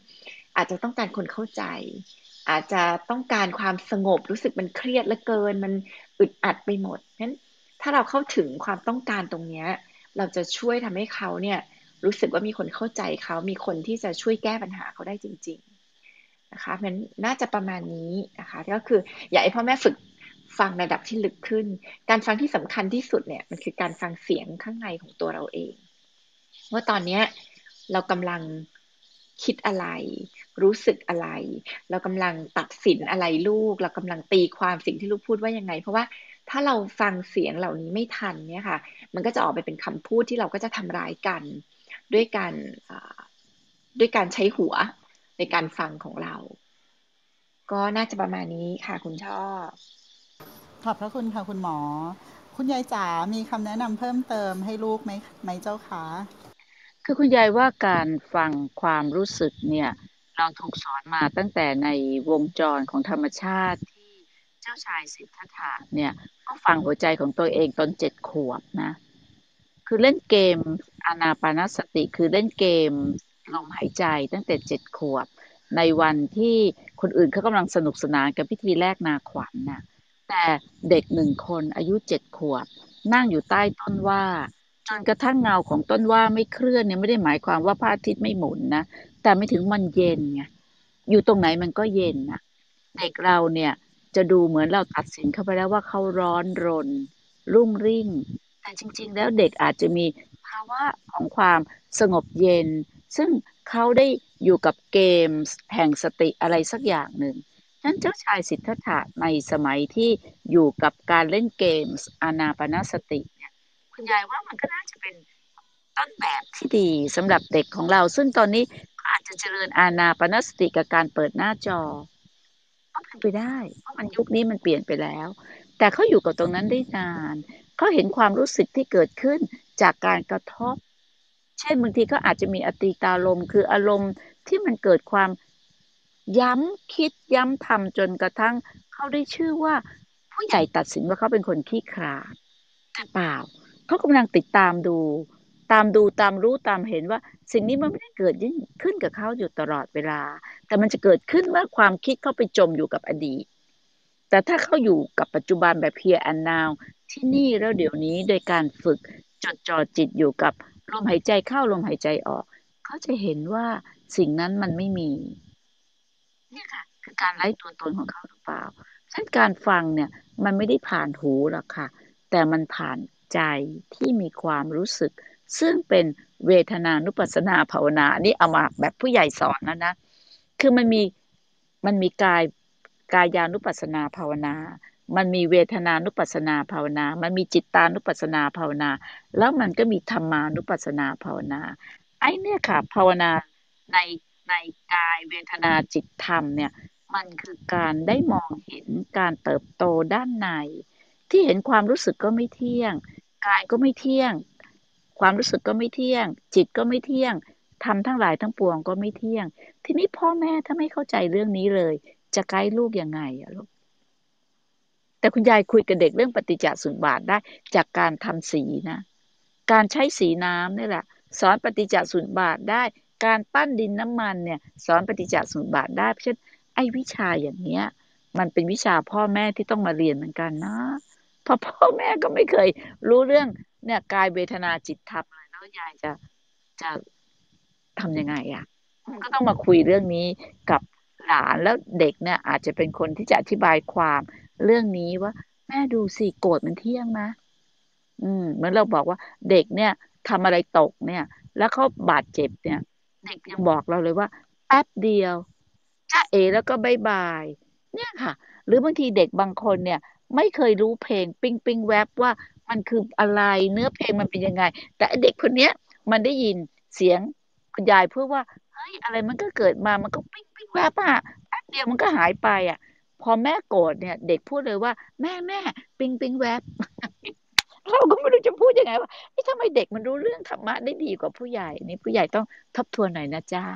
อาจจะต้องการคนเข้าใจอาจจะต้องการความสงบรู้สึกมันเครียดเหลือเกินมันอึดอัดไปหมดงั้นถ้าเราเข้าถึงความต้องการตรงนี้เราจะช่วยทำให้เขาเนี่ยรู้สึกว่ามีคนเข้าใจเขามีคนที่จะช่วยแก้ปัญหาเขาได้จริงๆนะคะงั้นน่าจะประมาณนี้นะคะก็คืออยากให้พ่อแม่ฝึกฟังระดับที่ลึกขึ้นการฟังที่สำคัญที่สุดเนี่ยมันคือการฟังเสียงข้างในของตัวเราเองว่าตอนนี้เรากำลังคิดอะไรรู้สึกอะไรเรากำลังตัดสินอะไรลูกเรากำลังตีความสิ่งที่ลูกพูดว่ายังไงเพราะว่าถ้าเราฟังเสียงเหล่านี้ไม่ทันเนี่ยค่ะมันก็จะออกไปเป็นคำพูดที่เราก็จะทำร้ายกันด้วยการด้วยการใช้หัวในการฟังของเราก็น่าจะประมาณนี้ค่ะคุณช่อขอบพระคุณค่ะคุณหมอคุณยายจ๋ามีคำแนะนำเพิ่มเติมให้ลูกไหมไหมเจ้าคะคือคุณยายว่าการฟังความรู้สึกเนี่ยเราถูกสอนมาตั้งแต่ในวงจรของธรรมชาติที่เจ้าชายสิทธัตถะเนี่ยก็ฟังหัวใจของตัวเองตอนเจ็ดขวบนะคือเล่นเกมอานาปานสติคือเล่นเกมลมหายใจตั้งแต่เจ็ดขวบในวันที่คนอื่นเขากำลังสนุกสนานกับพิธีแลกนาขวัญน่ะแต่เด็กหนึ่งคนอายุเจ็ดขวบนั่งอยู่ใต้ต้นว่าจนกระทั่งเงาของต้นว่าไม่เคลื่อนเนี่ยไม่ได้หมายความว่าพระอาทิตย์ไม่หมุนนะแต่ไม่ถึงมันเย็นไงอยู่ตรงไหนมันก็เย็นนะเด็กเราเนี่ยจะดูเหมือนเราตัดสินเข้าไปแล้วว่าเขาร้อนรนรุ่งริ่งแต่จริงๆแล้วเด็กอาจจะมีภาวะของความสงบเย็นซึ่งเขาได้อยู่กับเกมแห่งสติอะไรสักอย่างหนึ่งนั้นเจ้าชายสิทธัตถะในสมัยที่อยู่กับการเล่นเกมอานาปานสติเนี่ยคุณยายว่ามันก็น่าจะเป็นต้นแบบที่ดีสำหรับเด็กของเราซึ่งตอนนี้ก็อาจจะเจริญอานาปานสติกับการเปิดหน้าจอก็เป็นไปได้เพราะมันยุคนี้มันเปลี่ยนไปแล้วแต่เขาอยู่กับตรงนั้นได้นานเขาเห็นความรู้สึกที่เกิดขึ้นจากการกระทบเช่นบางทีก็อาจจะมีอติตารมณ์คืออารมณ์ที่มันเกิดความย้ำคิดย้ำทำจนกระทั่งเขาได้ชื่อว่าผู้ใหญ่ตัดสินว่าเขาเป็นคนขี้ขลาดแต่เปล่าเขากำลังติดตามดูตามดูตามรู้ตามเห็นว่าสิ่งนี้มันไม่ได้เกิดขึ้นกับเขาอยู่ตลอดเวลาแต่มันจะเกิดขึ้นเมื่อความคิดเขาไปจมอยู่กับอดีตแต่ถ้าเขาอยู่กับปัจจุบันแบบ here and now ที่นี่แล้วเดี๋ยวนี้โดยการฝึกจดจ่อจิตอยู่กับลมหายใจเข้าลมหายใจออกเขาจะเห็นว่าสิ่งนั้นมันไม่มีเนี่ยค่ะคือการไล่ตัวตนของเขาหรือเปล่าฉะนั้นการฟังเนี่ยมันไม่ได้ผ่านหูหรอกค่ะแต่มันผ่านใจที่มีความรู้สึกซึ่งเป็นเวทนานุปัสสนาภาวนานี่เอามาแบบผู้ใหญ่สอนแล้วนะคือมันมีมันมีกายกายานุปัสสนาภาวนามันมีเวทนานุปัสสนาภาวนามันมีจิตตานุปัสสนาภาวนาแล้วมันก็มีธรรมานุปัสสนาภาวนาไอ้เนี่ยค่ะภาวนาในในกายเวทนาจิตธรรมเนี่ยมันคือการได้มองเห็นการเติบโตด้านในที่เห็นความรู้สึกก็ไม่เที่ยงกายก็ไม่เที่ยงความรู้สึกก็ไม่เที่ยงจิตก็ไม่เที่ยงธรรมทั้งหลายทั้งปวงก็ไม่เที่ยงทีนี้พ่อแม่ถ้าไม่เข้าใจเรื่องนี้เลยจะไกด์ลูกยังไงอะลูกแต่คุณยายคุยกับเด็กเรื่องปฏิจจสมุปบาทได้จากการทำสีนะการใช้สีน้ำนี่แหละสอนปฏิจจสมุปบาทได้การปั้นดินน้ำมันเนี่ยสอนปฏิจจสมุปบาทได้เพราะฉะนั้นไอ้วิชาอย่างเนี้ยมันเป็นวิชาพ่อแม่ที่ต้องมาเรียนเหมือนกันนะเพราะพ่อแม่ก็ไม่เคยรู้เรื่องเนี่ยกายเวทนาจิตธรรมเลยแล้วยายจะจะทำยังไงอ่ะมันก็ต้องมาคุยเรื่องนี้กับหลานแล้วเด็กเนี่ยอาจจะเป็นคนที่จะอธิบายความเรื่องนี้ว่าแม่ดูสิโกรธมันเที่ยงนะอืมเหมือนเราบอกว่าเด็กเนี่ยทำอะไรตกเนี่ยแล้วเขาบาดเจ็บเนี่ยเด็กยังบอกเราเลยว่าแป๊บเดียวจ้าเอแล้วก็บายบายเนี่ยค่ะหรือบางทีเด็กบางคนเนี่ยไม่เคยรู้เพลงปิ้งปิ้งแวบว่ามันคืออะไรเนื้อเพลงมันเป็นยังไงแต่เด็กคนเนี้ยมันได้ยินเสียงคุณยายพูดว่าเฮ้ยอะไรมันก็เกิดมามันก็ปิ้งปิ้งแวบอ่ะแป๊บเดียวมันก็หายไปอ่ะพอแม่โกรธเนี่ยเด็กพูดเลยว่าแม่แม่ปิ้งปิ้งแวบ เราก็ไม่รู้จะพูดยังไงว่าเอ๊ะทำไมเด็กมันรู้เรื่องธรรมะได้ดีกว่าผู้ใหญ่นี่ผู้ใหญ่ต้องทบทวนหน่อยนะจ๊ะ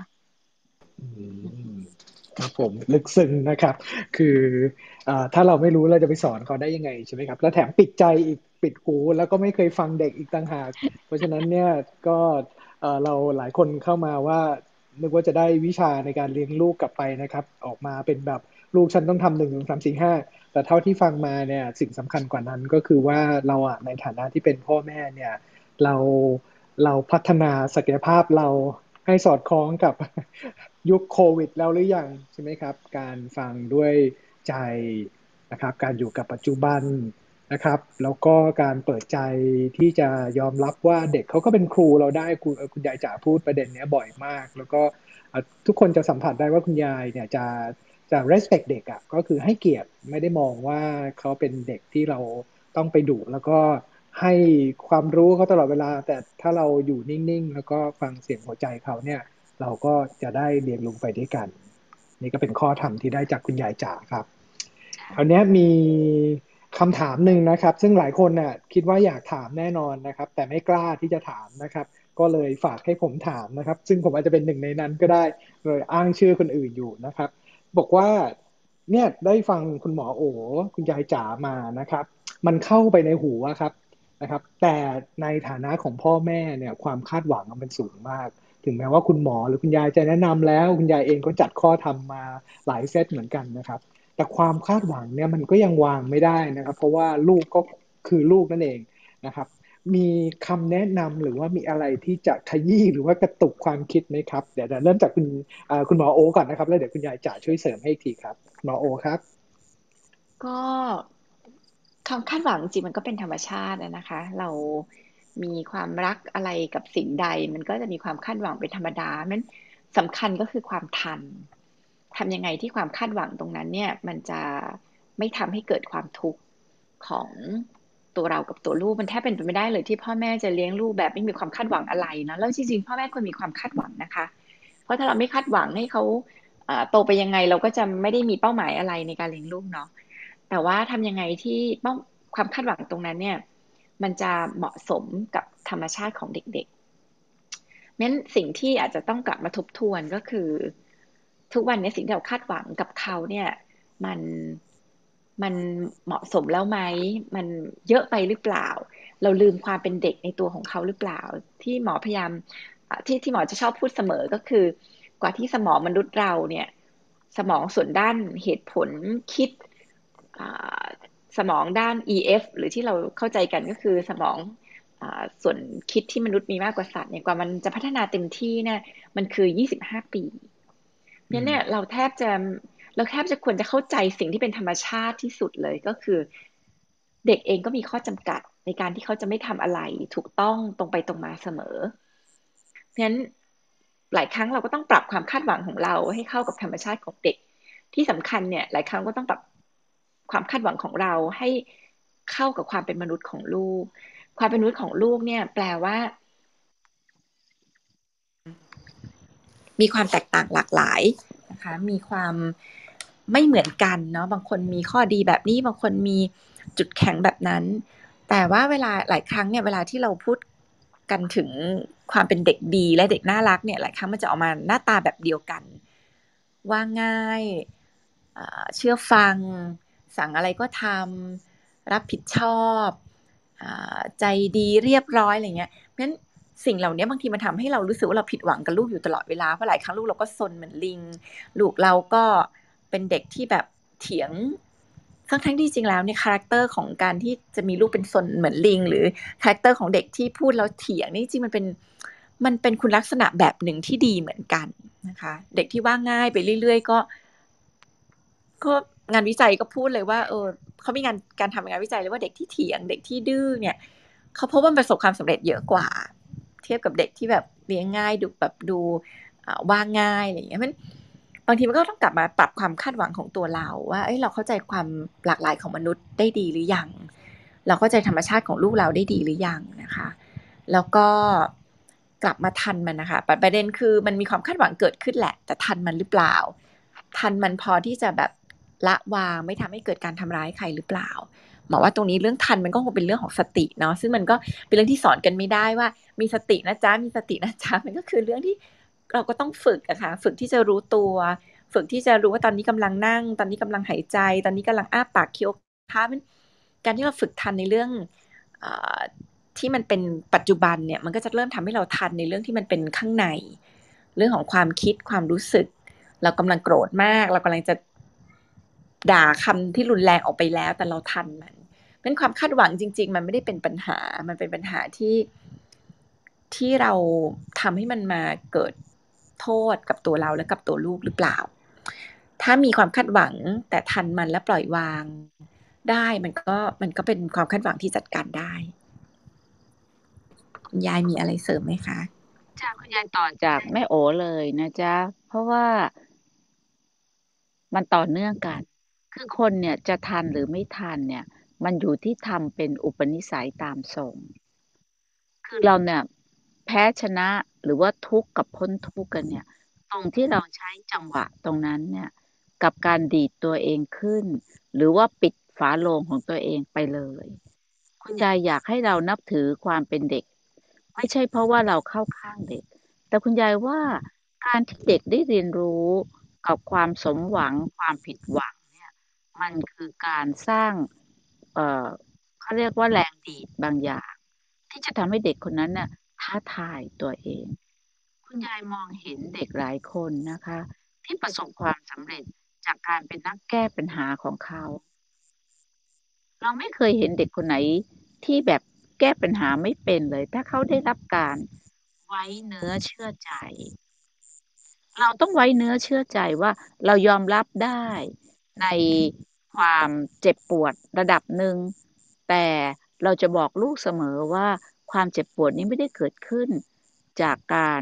ครับผมลึกซึ้งนะครับ คือถ้าเราไม่รู้เราจะไปสอนเขาได้ยังไงใช่ไหมครับแล้วแถมปิดใจอีกปิดหูแล้วก็ไม่เคยฟังเด็กอีกต่างหากเพราะฉะนั้นเนี่ยก็เราหลายคนเข้ามาว่านึกว่าจะได้วิชาในการเลี้ยงลูกกลับไปนะครับออกมาเป็นแบบลูกฉันต้องทำหนึ่งสองสามสี่ห้าแต่เท่าที่ฟังมาเนี่ยสิ่งสำคัญกว่านั้นก็คือว่าเราอะในฐานะที่เป็นพ่อแม่เนี่ยเราเราพัฒนาศักยภาพเราให้สอดคล้องกับ ยุคโควิดแล้วหรือยังใช่ไหมครับการฟังด้วยใจนะครับการอยู่กับปัจจุบันนะครับแล้วก็การเปิดใจที่จะยอมรับว่าเด็กเขาก็เป็นครูเราได้คุณคุณยายจ๋าพูดประเด็นนี้บ่อยมากแล้วก็ทุกคนจะสัมผัสได้ว่าคุณยายเนี่ยจะจะ respect เด็กอ่ะก็คือให้เกียรติไม่ได้มองว่าเขาเป็นเด็กที่เราต้องไปดุแล้วก็ให้ความรู้เขาตลอดเวลาแต่ถ้าเราอยู่นิ่งๆแล้วก็ฟังเสียงหัวใจเขาเนี่ยเราก็จะได้เรียนรู้ไปด้วยกันนี่ก็เป็นข้อธรรมที่ได้จากคุณยายจ๋าครับคราวนี้มีคำถามหนึ่งนะครับซึ่งหลายคนน่ะคิดว่าอยากถามแน่นอนนะครับแต่ไม่กล้าที่จะถามนะครับก็เลยฝากให้ผมถามนะครับซึ่งผมอาจจะเป็นหนึ่งในนั้นก็ได้เลยอ้างชื่อคนอื่นอยู่นะครับบอกว่าเนี่ยได้ฟังคุณหมอโอคุณยายจ๋ามานะครับมันเข้าไปในหูครับนะครับแต่ในฐานะของพ่อแม่เนี่ยความคาดหวังมันสูงมากถึงแม้ว่าคุณหมอหรือคุณยายจะแนะนำแล้วคุณยายเองก็จัดข้อธรรมมาหลายเซตเหมือนกันนะครับแต่ความคาดหวังเนี่ยมันก็ยังวางไม่ได้นะครับเพราะว่าลูกก็คือลูกนั่นเองนะครับมีคำแนะนำหรือว่ามีอะไรที่จะขยี้หรือว่ากระตุกความคิดไหมครับเดี๋ยวเริ่มจากคุณคุณหมอโอก่อนนะครับแล้วเดี๋ยวคุณยายจ๋าช่วยเสริมให้อีกทีครับหมอโอครับก็ความคาดหวังจริงมันก็เป็นธรรมชาตินะคะเรามีความรักอะไรกับสิ่งใดมันก็จะมีความคาดหวังเป็นธรรมดามันสำคัญก็คือความทันทำยังไงที่ความคาดหวังตรงนั้นเนี่ยมันจะไม่ทำให้เกิดความทุกข์ของตัวเรากับตัวลูกมันแทบเป็นไปไม่ได้เลยที่พ่อแม่จะเลี้ยงลูกแบบไม่มีความคาดหวังอะไรนะแล้วจริงๆพ่อแม่ควรมีความคาดหวังนะคะเพราะถ้าเราไม่คาดหวังให้เขาโตไปยังไงเราก็จะไม่ได้มีเป้าหมายอะไรในการเลี้ยงลูกเนาะแต่ว่าทำยังไงที่ความคาดหวังตรงนั้นเนี่ยมันจะเหมาะสมกับธรรมชาติของเด็กๆงั้นสิ่งที่อาจจะต้องกลับมาทบทวนก็คือทุกวันนี้สิ่งที่เราคาดหวังกับเขาเนี่ยมันมันเหมาะสมแล้วไหมมันเยอะไปหรือเปล่าเราลืมความเป็นเด็กในตัวของเขาหรือเปล่าที่หมอพยายามที่ที่หมอจะชอบพูดเสมอก็คือกว่าที่สมองมนุษย์เราเนี่ยสมองส่วนด้านเหตุผลคิดสมองด้าน อี เอฟ หรือที่เราเข้าใจกันก็คือสมองส่วนคิดที่มนุษย์มีมากกว่าสัตว์เนี่ยกว่ามันจะพัฒนาเต็มที่เนี่ยมันคือยี่สิบห้าปีเพราะฉะนั้นเนี่ยเราแทบจะเราแทบจะควรจะเข้าใจสิ่งที่เป็นธรรมชาติที่สุดเลยก็คือเด็กเองก็มีข้อจำกัดในการที่เขาจะไม่ทำอะไรถูกต้องตรงไปตรงมาเสมอเพราะฉะนั้นหลายครั้งเราก็ต้องปรับความคาดหวังของเราให้เข้ากับธรรมชาติของเด็กที่สำคัญเนี่ยหลายครั้งก็ต้องปรับความคาดหวังของเราให้เข้ากับความเป็นมนุษย์ของลูกความเป็นมนุษย์ของลูกเนี่ยแปลว่ามีความแตกต่างหลากหลายนะคะมีความไม่เหมือนกันเนาะบางคนมีข้อดีแบบนี้บางคนมีจุดแข็งแบบนั้นแต่ว่าเวลาหลายครั้งเนี่ยเวลาที่เราพูดกันถึงความเป็นเด็กดีและเด็กน่ารักเนี่ยหลายครั้งมันจะออกมาหน้าตาแบบเดียวกันว่าง่ายเชื่อฟังสั่งอะไรก็ทำรับผิดชอบใจดีเรียบร้อยอะไรเงี้ยเพราะฉะนั้นสิ่งเหล่านี้บางทีมันทำให้เรารู้สึกว่าเราผิดหวังกับลูกอยู่ตลอดเวลาเพราะหลายครั้งลูกเราก็ซนเหมือนลิงลูกเราก็เป็นเด็กที่แบบเถียงทั้งทั้งที่จริงแล้วเนี่ยคาแรคเตอร์ของการที่จะมีลูกเป็นซนเหมือนลิงหรือคาแรคเตอร์ของเด็กที่พูดแล้วเถียงนี่จริงมันเป็นมันเป็นคุณลักษณะแบบหนึ่งที่ดีเหมือนกันนะคะเด็กที่ว่าง่ายไปเรื่อยๆก็ก็งานวิจัยก็พูดเลยว่าเออเขามีงานการทำงานวิจัยเลยว่าเด็กที่เถียงเด็กที่ดื้อเนี่ยเขาพบว่าประสบความสำเร็จเยอะกว่าเทียบกับเด็กที่แบบเลี้ยงง่ายดูแบบดูว่าง่ายอะไรอย่างเงี้ยมันบางทีมันก็ต้องกลับมาปรับความคาดหวังของตัวเราว่าเอ้ยเราเข้าใจความหลากหลายของมนุษย์ได้ดีหรือยังเราเข้าใจธรรมชาติของลูกเราได้ดีหรือยังนะคะแล้วก็กลับมาทันมันนะคะประเด็นคือมันมีความคาดหวังเกิดขึ้นแหละแต่ทันมันหรือเปล่าทันมันพอที่จะแบบละวางไม่ทำให้เกิดการทำร้ายใครหรือเปล่าหมอว่าตรงนี้เรื่องทันมันก็คงเป็นเรื่องของสติเนาะซึ่งมันก็เป็นเรื่องที่สอนกันไม่ได้ว่ามีสตินะจ๊ะมีสตินะจ๊ะมันก็คือเรื่องที่เราก็ต้องฝึกอะค่ะฝึกที่จะรู้ตัวฝึกที่จะรู้ว่าตอนนี้กำลังนั่งตอนนี้กำลังหายใจตอนนี้กำลังอ้าปากเคี้ยวข้าวการที่เราฝึกทันในเรื่องที่มันเป็นปัจจุบันเนี่ยมันก็จะเริ่มทำให้เราทันในเรื่องที่มันเป็นข้างในเรื่องของความคิดความรู้สึกเรากำลังโกรธมากเรากำลังจะด่าคำที่รุนแรงออกไปแล้วแต่เราทันมันเป็นความคาดหวังจริงๆมันไม่ได้เป็นปัญหามันเป็นปัญหาที่ที่เราทำให้มันมาเกิดโทษกับตัวเราและกับตัวลูกหรือเปล่าถ้ามีความคาดหวังแต่ทันมันและปล่อยวางได้มันก็มันก็เป็นความคาดหวังที่จัดการได้คุณยายมีอะไรเสริมไหมคะจ้าคุณยายต่อจากแม่โอเลยนะจ๊ะเพราะว่ามันต่อเนื่องกันคือคนเนี่ยจะทันหรือไม่ทันเนี่ยมันอยู่ที่ทำเป็นอุปนิสัยตามส่งคือเราเนี่ยแพ้ชนะหรือว่าทุกข์กับพ้นทุกข์กันเนี่ยตรงที่เราใช้จังหวะตรงนั้นเนี่ยกับการดีดตัวเองขึ้นหรือว่าปิดฝาโลงของตัวเองไปเลยคุณยายอยากให้เรานับถือความเป็นเด็กไม่ใช่เพราะว่าเราเข้าข้างเด็กแต่คุณยายว่าการที่เด็กได้เรียนรู้กับความสมหวังความผิดหวังเนี่ยมันคือการสร้างเอ่อเขาเรียกว่าแรงดีดบางอย่างที่จะทำให้เด็กคนนั้นน่ะท้าทายตัวเองคุณยายมองเห็นเด็กหลายคนนะคะที่ประสบความสำเร็จจากการเป็นนักแก้ปัญหาของเขาเราไม่เคยเห็นเด็กคนไหนที่แบบแก้ปัญหาไม่เป็นเลยถ้าเขาได้รับการไว้เนื้อเชื่อใจเราต้องไว้เนื้อเชื่อใจว่าเรายอมรับได้ในความเจ็บปวดระดับหนึ่งแต่เราจะบอกลูกเสมอว่าความเจ็บปวดนี้ไม่ได้เกิดขึ้นจากการ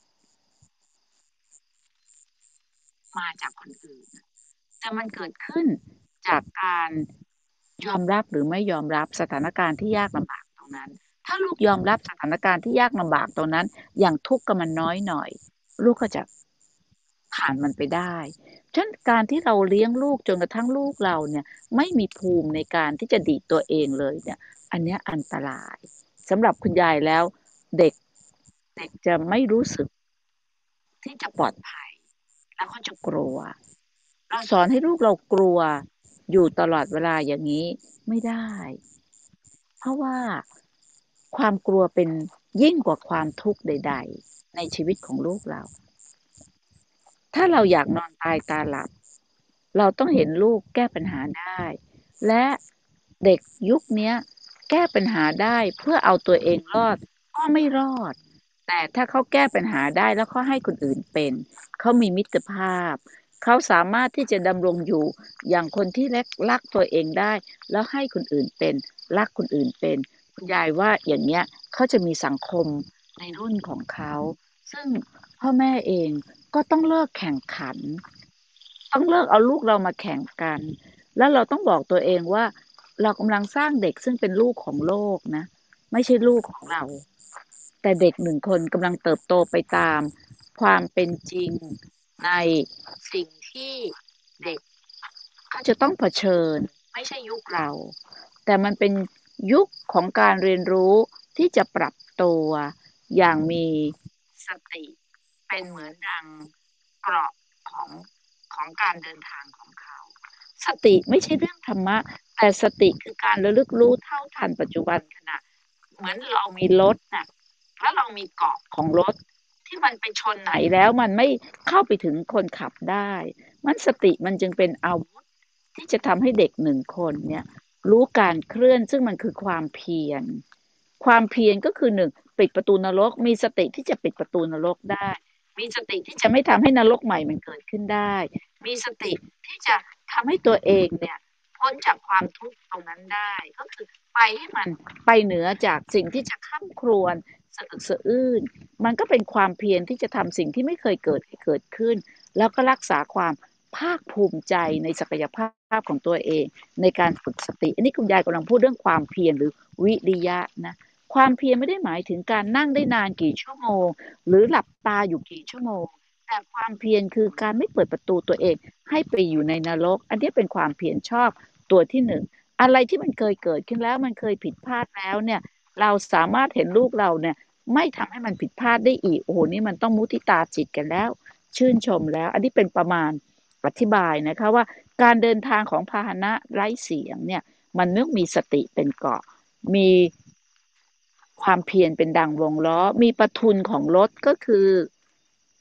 มาจากคนอื่นแต่มันเกิดขึ้นจากการยอมรับหรือไม่ยอมรับสถานการณ์ที่ยากลำบากตรงนั้นถ้าลูกยอมรับสถานการณ์ที่ยากลำบากตรงนั้นอย่างทุกข์กับมันน้อยหน่อยลูกก็จะผ่านมันไปได้ฉะนั้นการที่เราเลี้ยงลูกจนกระทั่งลูกเราเนี่ยไม่มีภูมิในการที่จะดีดตัวเองเลยเนี่ยอันนี้อันตรายสำหรับคุณยายแล้วเด็กเด็กจะไม่รู้สึกที่จะปลอดภัยแล้วก็จะกลัวเราสอนให้ลูกเรากลัวอยู่ตลอดเวลาอย่างนี้ไม่ได้เพราะว่าความกลัวเป็นยิ่งกว่าความทุกข์ใดๆในชีวิตของลูกเราถ้าเราอยากนอนตายตาหลับเราต้องเห็นลูกแก้ปัญหาได้และเด็กยุคนี้แก้ปัญหาได้เพื่อเอาตัวเองรอดก็ไม่รอดแต่ถ้าเขาแก้ปัญหาได้แล้วเขาให้คนอื่นเป็นเขามีมิตรภาพเขาสามารถที่จะดำรงอยู่อย่างคนที่รักรักตัวเองได้แล้วให้คนอื่นเป็นรักคนอื่นเป็นคุณยายว่าอย่างเนี้ยเขาจะมีสังคมในรุ่นของเขาซึ่งพ่อแม่เองก็ต้องเลิกแข่งขันต้องเลิกเอาลูกเรามาแข่งกันแล้วเราต้องบอกตัวเองว่าเรากำลังสร้างเด็กซึ่งเป็นลูกของโลกนะไม่ใช่ลูกของเราแต่เด็กหนึ่งคนกำลังเติบโตไปตามความเป็นจริงในสิ่งที่เด็กเขาจะต้องเผชิญไม่ใช่ยุคเราแต่มันเป็นยุคของการเรียนรู้ที่จะปรับตัวอย่างมีสติเป็นเหมือนดังเกราะของของการเดินทางของเขาสติไม่ใช่เรื่องธรรมะแต่สติคือการระลึกรู้เท่าทันปัจจุบันขณะเหมือนเรามีรถน่ะแล้วเรามีเกาะของรถที่มันไปชนไหนแล้วมันไม่เข้าไปถึงคนขับได้มันสติมันจึงเป็นอาวุธที่จะทำให้เด็กหนึ่งคนเนี่ยรู้การเคลื่อนซึ่งมันคือความเพียรความเพียรก็คือหนึ่งปิดประตูนรกมีสติที่จะปิดประตูนรกได้มีสติที่จะไม่ทำให้นรกใหม่มันเกิดขึ้นได้มีสติที่จะทำให้ตัวเองเนี่ยพ้นจากความทุกข์ตรงนั้นได้ก็คือไปให้มันไปเหนือจากสิ่งที่จะข้ามครวญสะอึกสะอื้นมันก็เป็นความเพียรที่จะทำสิ่งที่ไม่เคยเกิดให้เกิดขึ้นแล้วก็รักษาความภาคภูมิใจในศักยภาพของตัวเองในการฝึกสติอันนี้คุณยายกำลังพูดเรื่องความเพียรหรือวิริยะนะความเพียรไม่ได้หมายถึงการนั่งได้นานกี่ชั่วโมงหรือหลับตาอยู่กี่ชั่วโมงแต่ความเพียรคือการไม่เปิดประตูตัวเองให้ไปอยู่ในนรกอันนี้เป็นความเพียรชอบตัวที่หนึ่งอะไรที่มันเคยเกิดขึ้นแล้วมันเคยผิดพลาดแล้วเนี่ยเราสามารถเห็นลูกเราเนี่ยไม่ทำให้มันผิดพลาดได้อีกโอ้โหนี่มันต้องมุทิตาจิตกันแล้วชื่นชมแล้วอันนี้เป็นประมาณอธิบายนะคะว่าการเดินทางของพาหนะไร้เสียงเนี่ยมันนึกมีสติเป็นเกราะมีความเพียรเป็นดังวงล้อมีประทุนของรถก็คือ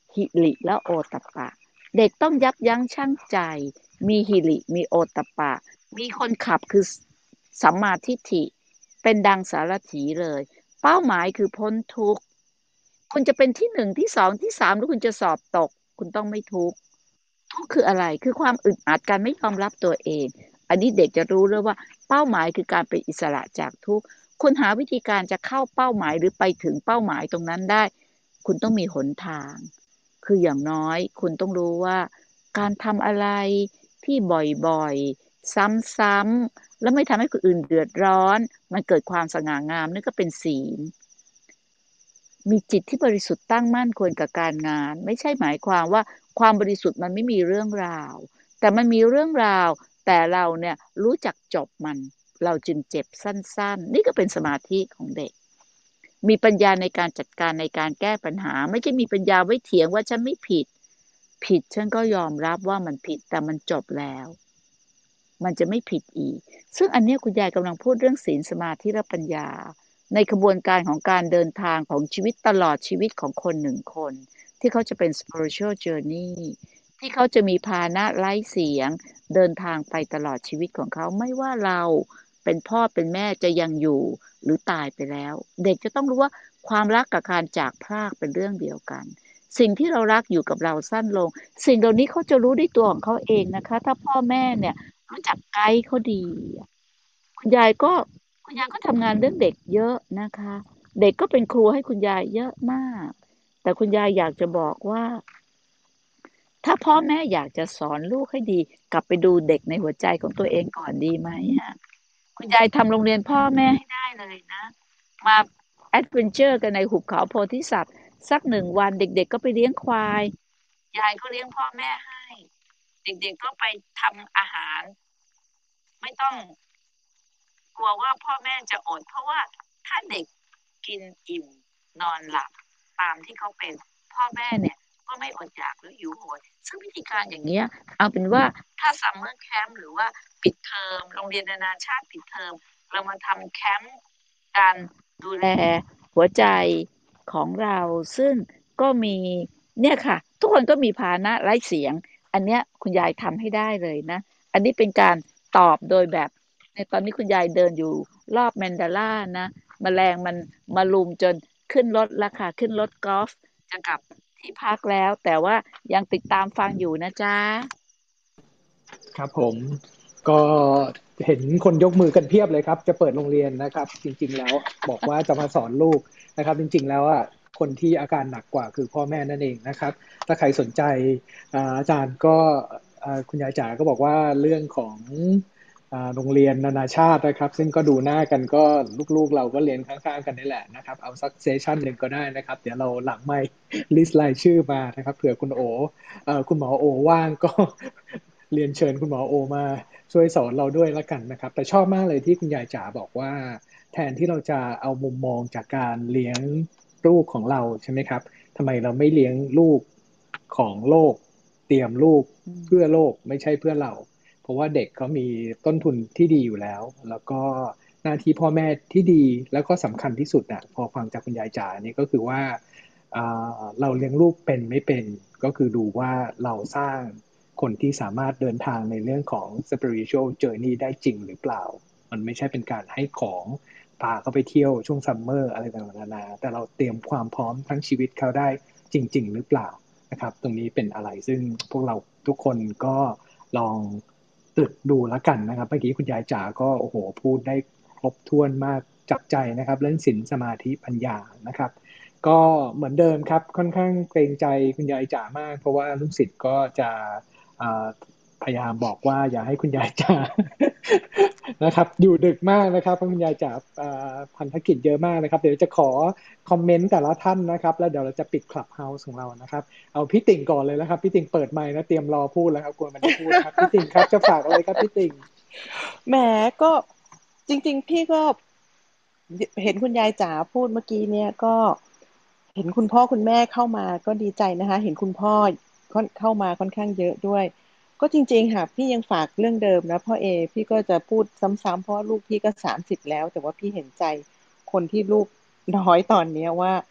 หิริและโอตตัปปะเด็กต้องยับยั้งชั่งใจมีหิริมีโอตตัปปะมีคนขับคือสัมมาทิฏฐิเป็นดังสารถีเลยเป้าหมายคือพ้นทุกข์คุณจะเป็นที่หนึ่งที่สองที่สามหรือคุณจะสอบตกคุณต้องไม่ทุกข์ทุกข์คืออะไรคือความอึดอัดการไม่ยอมรับตัวเองอันนี้เด็กจะรู้เลยว่าเป้าหมายคือการเป็นอิสระจากทุกข์คุณหาวิธีการจะเข้าเป้าหมายหรือไปถึงเป้าหมายตรงนั้นได้คุณต้องมีหนทางคืออย่างน้อยคุณต้องรู้ว่าการทำอะไรที่บ่อยๆซ้ำๆแล้วไม่ทำให้คนอื่นเดือดร้อนมันเกิดความสง่างามนั่นก็เป็นศีลมีจิตที่บริสุทธิ์ตั้งมั่นควรกับการงานไม่ใช่หมายความว่าความบริสุทธิ์มันไม่มีเรื่องราวแต่มันมีเรื่องราวแต่เราเนี่ยรู้จักจบมันเราจึงเจ็บสั้นๆนี่ก็เป็นสมาธิของเด็กมีปัญญาในการจัดการในการแก้ปัญหาไม่ใช่มีปัญญาไว้เถียงว่าฉันไม่ผิดผิดฉันก็ยอมรับว่ามันผิดแต่มันจบแล้วมันจะไม่ผิดอีกซึ่งอันนี้คุณยายกำลังพูดเรื่องศีลสมาธิและปัญญาในกระบวนการของการเดินทางของชีวิตตลอดชีวิตของคนหนึ่งคนที่เขาจะเป็น spiritual journey ที่เขาจะมีภาณะไร้เสียงเดินทางไปตลอดชีวิตของเขาไม่ว่าเราเป็นพ่อเป็นแม่จะยังอยู่หรือตายไปแล้วเด็กจะต้องรู้ว่าความรักกับการจากพรากเป็นเรื่องเดียวกันสิ่งที่เรารักอยู่กับเราสั้นลงสิ่งเหล่านี้เขาจะรู้ด้วยตัวของเขาเองนะคะถ้าพ่อแม่เนี่ยรู้จักไกด์เขาดีคุณยายก็คุณยายก็ทำงานเรื่องเด็กเยอะนะคะเด็กก็เป็นครูให้คุณยายเยอะมากแต่คุณยายอยากจะบอกว่าถ้าพ่อแม่อยากจะสอนลูกให้ดีกลับไปดูเด็กในหัวใจของตัวเองก่อนดีไหมฮะคุณยายทำโรงเรียนพ่อแม่ให้ได้เลยนะมาแอดเวนเจอร์กันในหุบเขาโพธิสัตว์สักหนึ่งวันเด็กๆก็ไปเลี้ยงควายยายก็เลี้ยงพ่อแม่ให้เด็กๆก็ไปทำอาหารไม่ต้องกลัวว่าพ่อแม่จะอดเพราะว่าถ้าเด็กกินอิ่มนอนหลับตามที่เขาเป็นพ่อแม่เนี่ยก็ไม่อดอยากหรือหิวโหยซึ่งวิธีการอย่างเงี้ยเอาเป็นว่าถ้าซัมเมอร์แคมป์หรือว่าปิดเทอมโรงเรียนนานาชาติปิดเทอมเรามาทำแคมป์การดูแลหัวใจของเราซึ่งก็มีเนี่ยค่ะทุกคนก็มีภาณะไร้เสียงอันเนี้ยคุณยายทำให้ได้เลยนะอันนี้เป็นการตอบโดยแบบในตอนนี้คุณยายเดินอยู่รอบแมนดาล่านะแมลงมันมาลุมจนขึ้นรถแล้วค่ะขึ้นรถกอล์ฟจะกลับที่พักแล้วแต่ว่ายังติดตามฟังอยู่นะจ๊ะครับผมก็เห็นคนยกมือกันเพียบเลยครับจะเปิดโรงเรียนนะครับจริงๆแล้วบอกว่าจะมาสอนลูกนะครับจริงๆแล้วอ่ะคนที่อาการหนักกว่าคือพ่อแม่นั่นเองนะครับถ้าใครสนใจอาจารย์ก็คุณยายจ๋าก็บอกว่าเรื่องของโรงเรียนนานาชาตินะครับซึ่งก็ดูหน้ากันก็ลูกๆเราก็เรียนข้างๆกันนี่แหละนะครับเอาสักเซสชั่นหนึ่งก็ได้นะครับเดี๋ยวเราหลังไมค์ลิสต์รายชื่อมานะครับเผื่อคุณโอคุณหมอโอว่างก็เรียนเชิญคุณหมอโอมาช่วยสอนเราด้วยละกันนะครับแต่ชอบมากเลยที่คุณยายจ๋าบอกว่าแทนที่เราจะเอามุมมองจากการเลี้ยงลูกของเราใช่ไหมครับทำไมเราไม่เลี้ยงลูกของโลกเตรียมลูกเพื่อโลกไม่ใช่เพื่อเราเพราะว่าเด็กเขามีต้นทุนที่ดีอยู่แล้วแล้วก็หน้าที่พ่อแม่ที่ดีแล้วก็สำคัญที่สุดอ่ะพอฟังจากคุณยายจ๋านี่ก็คือว่าเราเลี้ยงลูกเป็นไม่เป็นก็คือดูว่าเราสร้างคนที่สามารถเดินทางในเรื่องของ spiritual journey ได้จริงหรือเปล่ามันไม่ใช่เป็นการให้ของพาเขาไปเที่ยวช่วงซัมเมอร์อะไรต่างๆนานาแต่เราเตรียมความพร้อมทั้งชีวิตเขาได้จริงๆหรือเปล่านะครับตรงนี้เป็นอะไรซึ่งพวกเราทุกคนก็ลองตรึกดูแล้วกันนะครับเมื่อกี้คุณยายจ๋าก็โอ้โหพูดได้ครบถ้วนมากจับใจนะครับเรื่องศีลสมาธิปัญญานะครับก็เหมือนเดิมครับค่อนข้างเกรงใจคุณยายจ๋ามากเพราะว่าลูกศิษย์ก็จะพยายามบอกว่าอย่าให้คุณยายจ๋า นะครับอยู่ดึกมากนะครับเพราะคุณยายจ๋าพันธกิจเยอะมากนะครับเดี๋ยวจะขอคอมเมนต์แต่ละท่านนะครับแล้วเดี๋ยวเราจะปิดคลับเฮาส์ของเรานะครับเอาพี่ติ่งก่อนเลยนะครับพี่ติ่งเปิดไมค์นะเตรียมรอพูดแล้วครับกลัวมันจะพูดครับพี่ติ่งครับจะฝากอะไรครับพี่ติ่งแหมก็จริงๆพี่ก็เห็นคุณยายจ๋าพูดเมื่อกี้เนี่ยก็เห็นคุณพ่อคุณแม่เข้ามาก็ดีใจนะคะเห็นคุณพ่อเข้ามาค่อนข้างเยอะด้วยก็จริงๆค่ะพี่ยังฝากเรื่องเดิมนะพ่อเอพี่ก็จะพูดซ้ำๆเพราะลูกพี่ก็สามสิบแล้วแต่ว่าพี่เห็นใจคนที่ลูกน้อยตอนนี้ว่า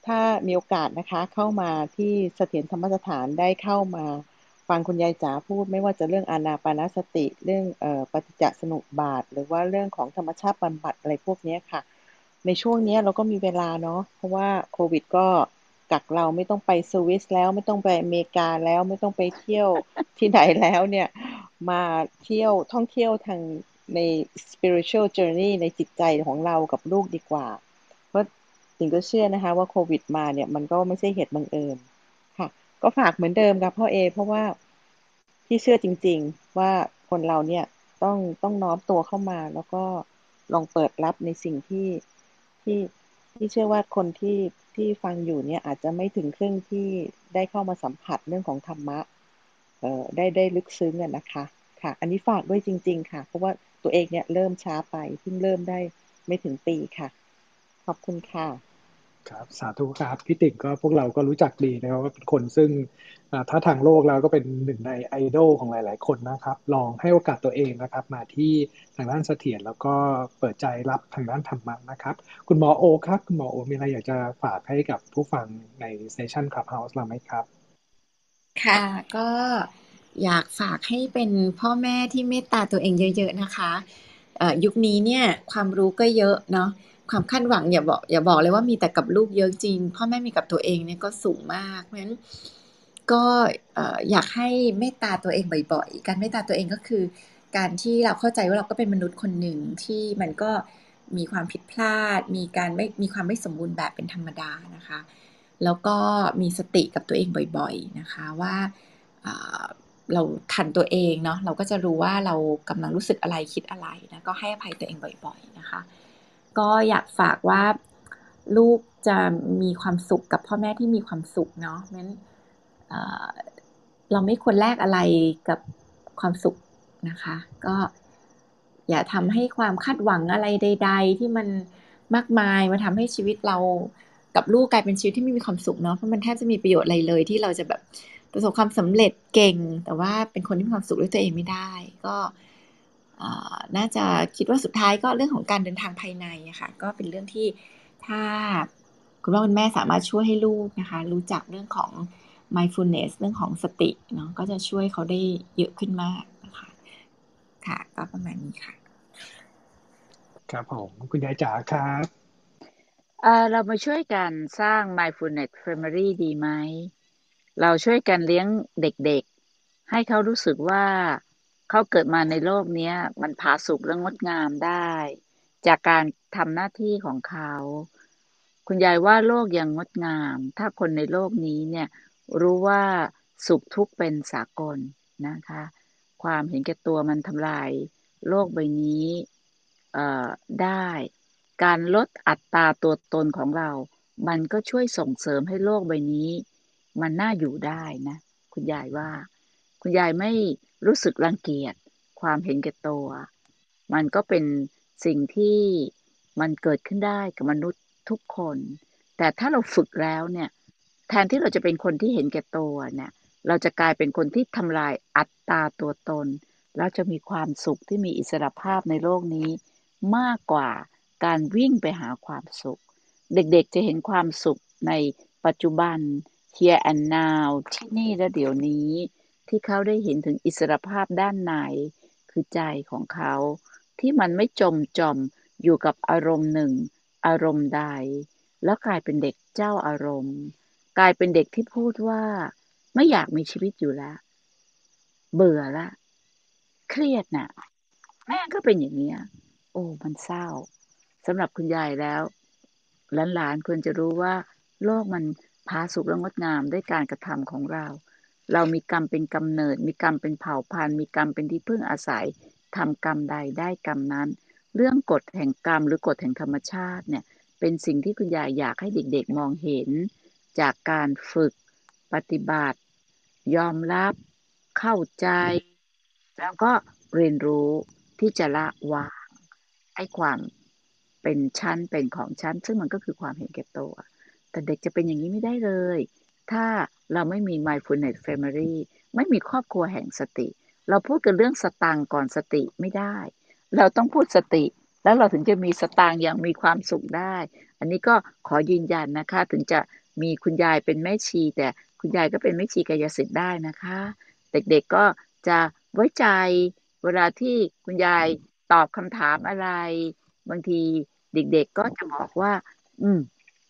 ถ้ามีโอกาสนะคะเข้ามาที่เสถียรธรรมสถานได้เข้ามาฟังคุณยายจ๋าพูดไม่ว่าจะเรื่องอานาปานสติเรื่องเอ่อปฏิจจสมุปบาทหรือว่าเรื่องของธรรมชาติบำบัดอะไรพวกนี้ค่ะในช่วงนี้เราก็มีเวลาเนาะเพราะว่าโควิดก็กักเราไม่ต้องไปสวิสแล้วไม่ต้องไปอเมริกาแล้วไม่ต้องไปเที่ยวที่ไหนแล้วเนี่ยมาเที่ยวท่องเที่ยวทางใน spiritual journey ในจิตใจของเรากับลูกดีกว่าเพราะสิ่งก็เชื่อนะคะว่าโควิดมาเนี่ยมันก็ไม่ใช่เหตุบังเอิญค่ะก็ฝากเหมือนเดิมกับพ่อเอเพราะว่าที่เชื่อจริงๆว่าคนเราเนี่ยต้องต้องน้อมตัวเข้ามาแล้วก็ลองเปิดรับในสิ่งที่ที่ที่เชื่อว่าคนที่ที่ฟังอยู่เนี่ยอาจจะไม่ถึงครึ่งที่ได้เข้ามาสัมผัสเรื่องของธรรมะเอ่อได้ได้ลึกซึ้งอะนะคะค่ะอันนี้ฝากด้วยจริงๆค่ะเพราะว่าตัวเองเนี่ยเริ่มช้าไปเพิ่งเริ่มได้ไม่ถึงปีค่ะขอบคุณค่ะครับสาธุครับพี่ติ่งก็พวกเราก็รู้จักดีนะครับว่าเป็นคนซึ่งอ่าถ้าทางโลกแล้วก็เป็นหนึ่งในไอดอลของหลายๆคนนะครับลองให้โอกาสตัวเองนะครับมาที่ทางด้านเสถียรแล้วก็เปิดใจรับทางด้านธรรมะนะครับคุณหมอโอครับคุณหมอโอมีอะไรอยากจะฝากให้กับผู้ฟังในเซสชั่น Clubhouse เราไหมครับค่ะก็อยากฝากให้เป็นพ่อแม่ที่เมตตาตัวเองเยอะๆนะคะเอ่อยุคนี้เนี่ยความรู้ก็เยอะเนาะความคาดหวังอย่าบอกอย่าบอกเลยว่ามีแต่กับลูกเยอะจริงพ่อแม่มีกับตัวเองเนี่ยก็สูงมากเพราะฉะนั้นก็เอ่ออยากให้เมตตาตัวเองบ่อยๆการเมตตาตัวเองก็คือการที่เราเข้าใจว่าเราก็เป็นมนุษย์คนหนึ่งที่มันก็มีความผิดพลาดมีการไม่มีความไม่สมบูรณ์แบบเป็นธรรมดานะคะแล้วก็มีสติกับตัวเองบ่อยๆนะคะว่าเราทันตัวเองเนาะเราก็จะรู้ว่าเรากำลังรู้สึกอะไรคิดอะไรนะก็ให้อภัยตัวเองบ่อยๆนะคะก็อยากฝากว่าลูกจะมีความสุขกับพ่อแม่ที่มีความสุขเนาะงั้นเราไม่ควรแลกอะไรกับความสุขนะคะก็อย่าทำให้ความคาดหวังอะไรใดๆที่มันมากมายมาทำให้ชีวิตเรากับลูกกลายเป็นชีวิตที่ไม่มีความสุขเนาะเพราะมันแทบจะมีประโยชน์อะไรเลยที่เราจะแบบประสบความสำเร็จเก่งแต่ว่าเป็นคนที่มีความสุขด้วยตัวเองไม่ได้ก็น่าจะคิดว่าสุดท้ายก็เรื่องของการเดินทางภายในอะค่ะก็เป็นเรื่องที่ถ้าคุณพ่อคุณแม่สามารถช่วยให้ลูกนะคะรู้จักเรื่องของ mindfulness เรื่องของสติเนาะก็จะช่วยเขาได้เยอะขึ้นมากนะคะค่ะก็ประมาณนี้ค่ะครับผมคุณยายจ๋าครับเอ่อเรามาช่วยกันสร้าง mindfulness family ดีไหมเราช่วยกันเลี้ยงเด็กๆให้เขารู้สึกว่าเขาเกิดมาในโลกนี้มันผาสุกและงดงามได้จากการทำหน้าที่ของเขาคุณยายว่าโลกยังงดงามถ้าคนในโลกนี้เนี่ยรู้ว่าสุขทุกข์เป็นสากลนะคะความเห็นแก่ตัวมันทำลายโลกใบนี้เอ่อได้การลดอัตราตัวตนของเรามันก็ช่วยส่งเสริมให้โลกใบนี้มันน่าอยู่ได้นะคุณยายว่าคุณยายไม่รู้สึกรังเกียจความเห็นแก่ตัวมันก็เป็นสิ่งที่มันเกิดขึ้นได้กับมนุษย์ทุกคนแต่ถ้าเราฝึกแล้วเนี่ยแทนที่เราจะเป็นคนที่เห็นแก่ตัวเนี่ยเราจะกลายเป็นคนที่ทำลายอัตราตัวตนแล้วจะมีความสุขที่มีอิสรภาพในโลกนี้มากกว่าการวิ่งไปหาความสุขเด็กๆจะเห็นความสุขในปัจจุบัน here and now ที่นี่และเดี๋ยวนี้ที่เขาได้เห็นถึงอิสรภาพด้านในคือใจของเขาที่มันไม่จมจอมอยู่กับอารมณ์หนึ่งอารมณ์ใดแล้วกลายเป็นเด็กเจ้าอารมณ์กลายเป็นเด็กที่พูดว่าไม่อยากมีชีวิตอยู่แล้วเบื่อละเครียดน่ะแม่ก็เป็นอย่างนี้โอ้มันเศร้าสำหรับคุณยายแล้วหลานๆควรจะรู้ว่าโลกมันผาสุกและงดงามด้วยการกระทำของเราเรามีกรรมเป็นกำเนิดมีกรรมเป็นเผ่าพันธุ์มีกรรมเป็นที่พึ่งอาศัยทำกรรมใดได้กรรมนั้นเรื่องกฎแห่งกรรมหรือกฎแห่งธรรมชาติเนี่ยเป็นสิ่งที่คุณยายอยากให้เด็กๆมองเห็นจากการฝึกปฏิบัติยอมรับเข้าใจแล้วก็เรียนรู้ที่จะละวางไอ้ความเป็นชั้นเป็นของชั้นซึ่งมันก็คือความเห็นแก่ตัวแต่เด็กจะเป็นอย่างนี้ไม่ได้เลยถ้าเราไม่มี mindfulness family ไม่มีครอบครัวแห่งสติเราพูดกันเรื่องสตังก่อนสติไม่ได้เราต้องพูดสติแล้วเราถึงจะมีสตางค์อย่างมีความสุขได้ อันนี้ก็ขอยืนยันนะคะ ถึงจะมีคุณยายเป็นแม่ชีแต่คุณยายก็เป็นแม่ชีกายสิทธิ์ได้นะคะ เด็กๆก็จะไว้ใจเวลาที่คุณยายตอบคำถามอะไรบางทีเด็กๆก็จะบอกว่าอืม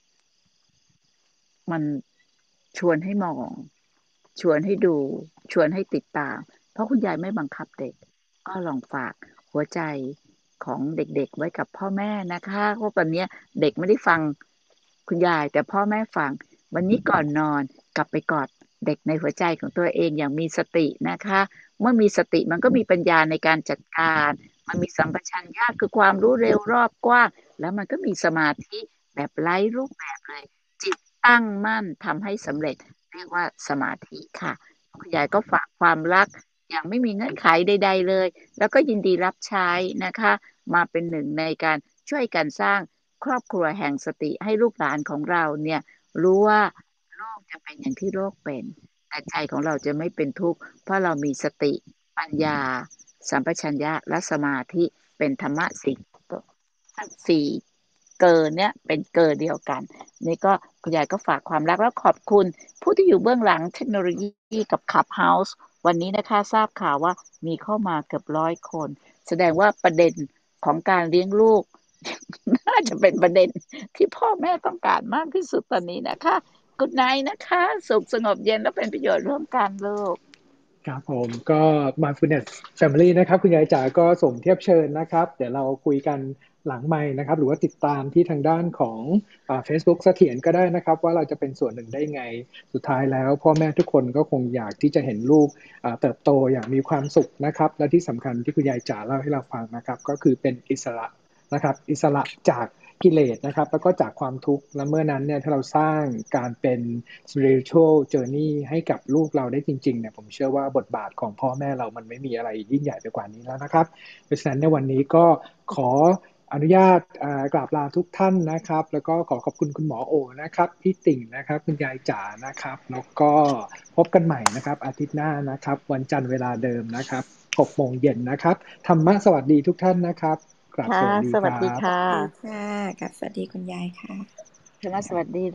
มันชวนให้มองชวนให้ดูชวนให้ติดตามเพราะคุณยายไม่บังคับเด็กก็ลองฝากหัวใจของเด็กๆไว้กับพ่อแม่นะคะเพราะวันนี้เด็กไม่ได้ฟังคุณยายแต่พ่อแม่ฟังวันนี้ก่อนนอนกลับไปกอดเด็กในหัวใจของตัวเองอย่างมีสตินะคะเมื่อมีสติมันก็มีปัญญาในการจัดการมันมีสัมปชัญญะคือความรู้เร็วรอบกว้างแล้วมันก็มีสมาธิแบบไร้รูปแบบเลยจิตตั้งมั่นทำให้สำเร็จเรียกว่าสมาธิค่ะคุณยายก็ฝากความรักอย่างไม่มีเงื่อนไขใดๆเลยแล้วก็ยินดีรับใช้นะคะมาเป็นหนึ่งในการช่วยกันสร้างครอบครัวแห่งสติให้ลูกหลานของเราเนี่ยรู้ว่าโลกจะเป็นอย่างที่โลกเป็นแต่ใจของเราจะไม่เป็นทุกข์เพราะเรามีสติปัญญาสัมปชัญญะและสมาธิเป็นธรรมะสี่สี่เกินเนี่ยเป็นเกินเดียวกันนี่ก็คุณยายก็ฝากความรักแล้วขอบคุณผู้ที่อยู่เบื้องหลังเทคโนโลยีกับ Clubhouse วันนี้นะคะทราบข่าวว่ามีเข้ามาเกือบร้อยคนแสดงว่าประเด็นของการเลี้ยงลูกน่าจะเป็นประเด็นที่พ่อแม่ต้องการมากที่สุดตอนนี้นะคะกุดไนท์นะคะสุขสงบเย็นและเป็นประโยชน์ร่วมกันลูกครับผมก็ Mindfulness Family นะครับคุณยายจ๋าก็ส่งเทียบเชิญนะครับเดี๋ยวเราคุยกันหลังไมค์นะครับหรือว่าติดตามที่ทางด้านของอ่า Facebook เสถียรก็ได้นะครับว่าเราจะเป็นส่วนหนึ่งได้ไงสุดท้ายแล้วพ่อแม่ทุกคนก็คงอยากที่จะเห็นลูกอ่าเติบโตอย่างมีความสุขนะครับและที่สำคัญที่คุณยายจ๋าเล่าให้เราฟังนะครับก็คือเป็นอิสระนะครับอิสระจากกิเลสนะครับแล้วก็จากความทุกข์และเมื่อนั้นเนี่ยถ้าเราสร้างการเป็น spiritual journey ให้กับลูกเราได้จริงๆเนี่ยผมเชื่อว่าบทบาทของพ่อแม่เรามันไม่มีอะไรยิ่งใหญ่ไปกว่านี้แล้วนะครับเพราะฉะนั้นในวันนี้ก็ขออนุญาตกราบลาทุกท่านนะครับแล้วก็ขอขอบคุณคุณหมอโอนะครับพี่ติ่งนะครับคุณยายจ๋านะครับแล้วก็พบกันใหม่นะครับอาทิตย์หน้านะครับวันจันทร์เวลาเดิมนะครับหกโมงเย็นนะครับธรรมะสวัสดีทุกท่านนะครับกราบสวัสดีครับสวัสดีค่ะกับสวัสดีคุณยายค่ะธรรมะสวัสดี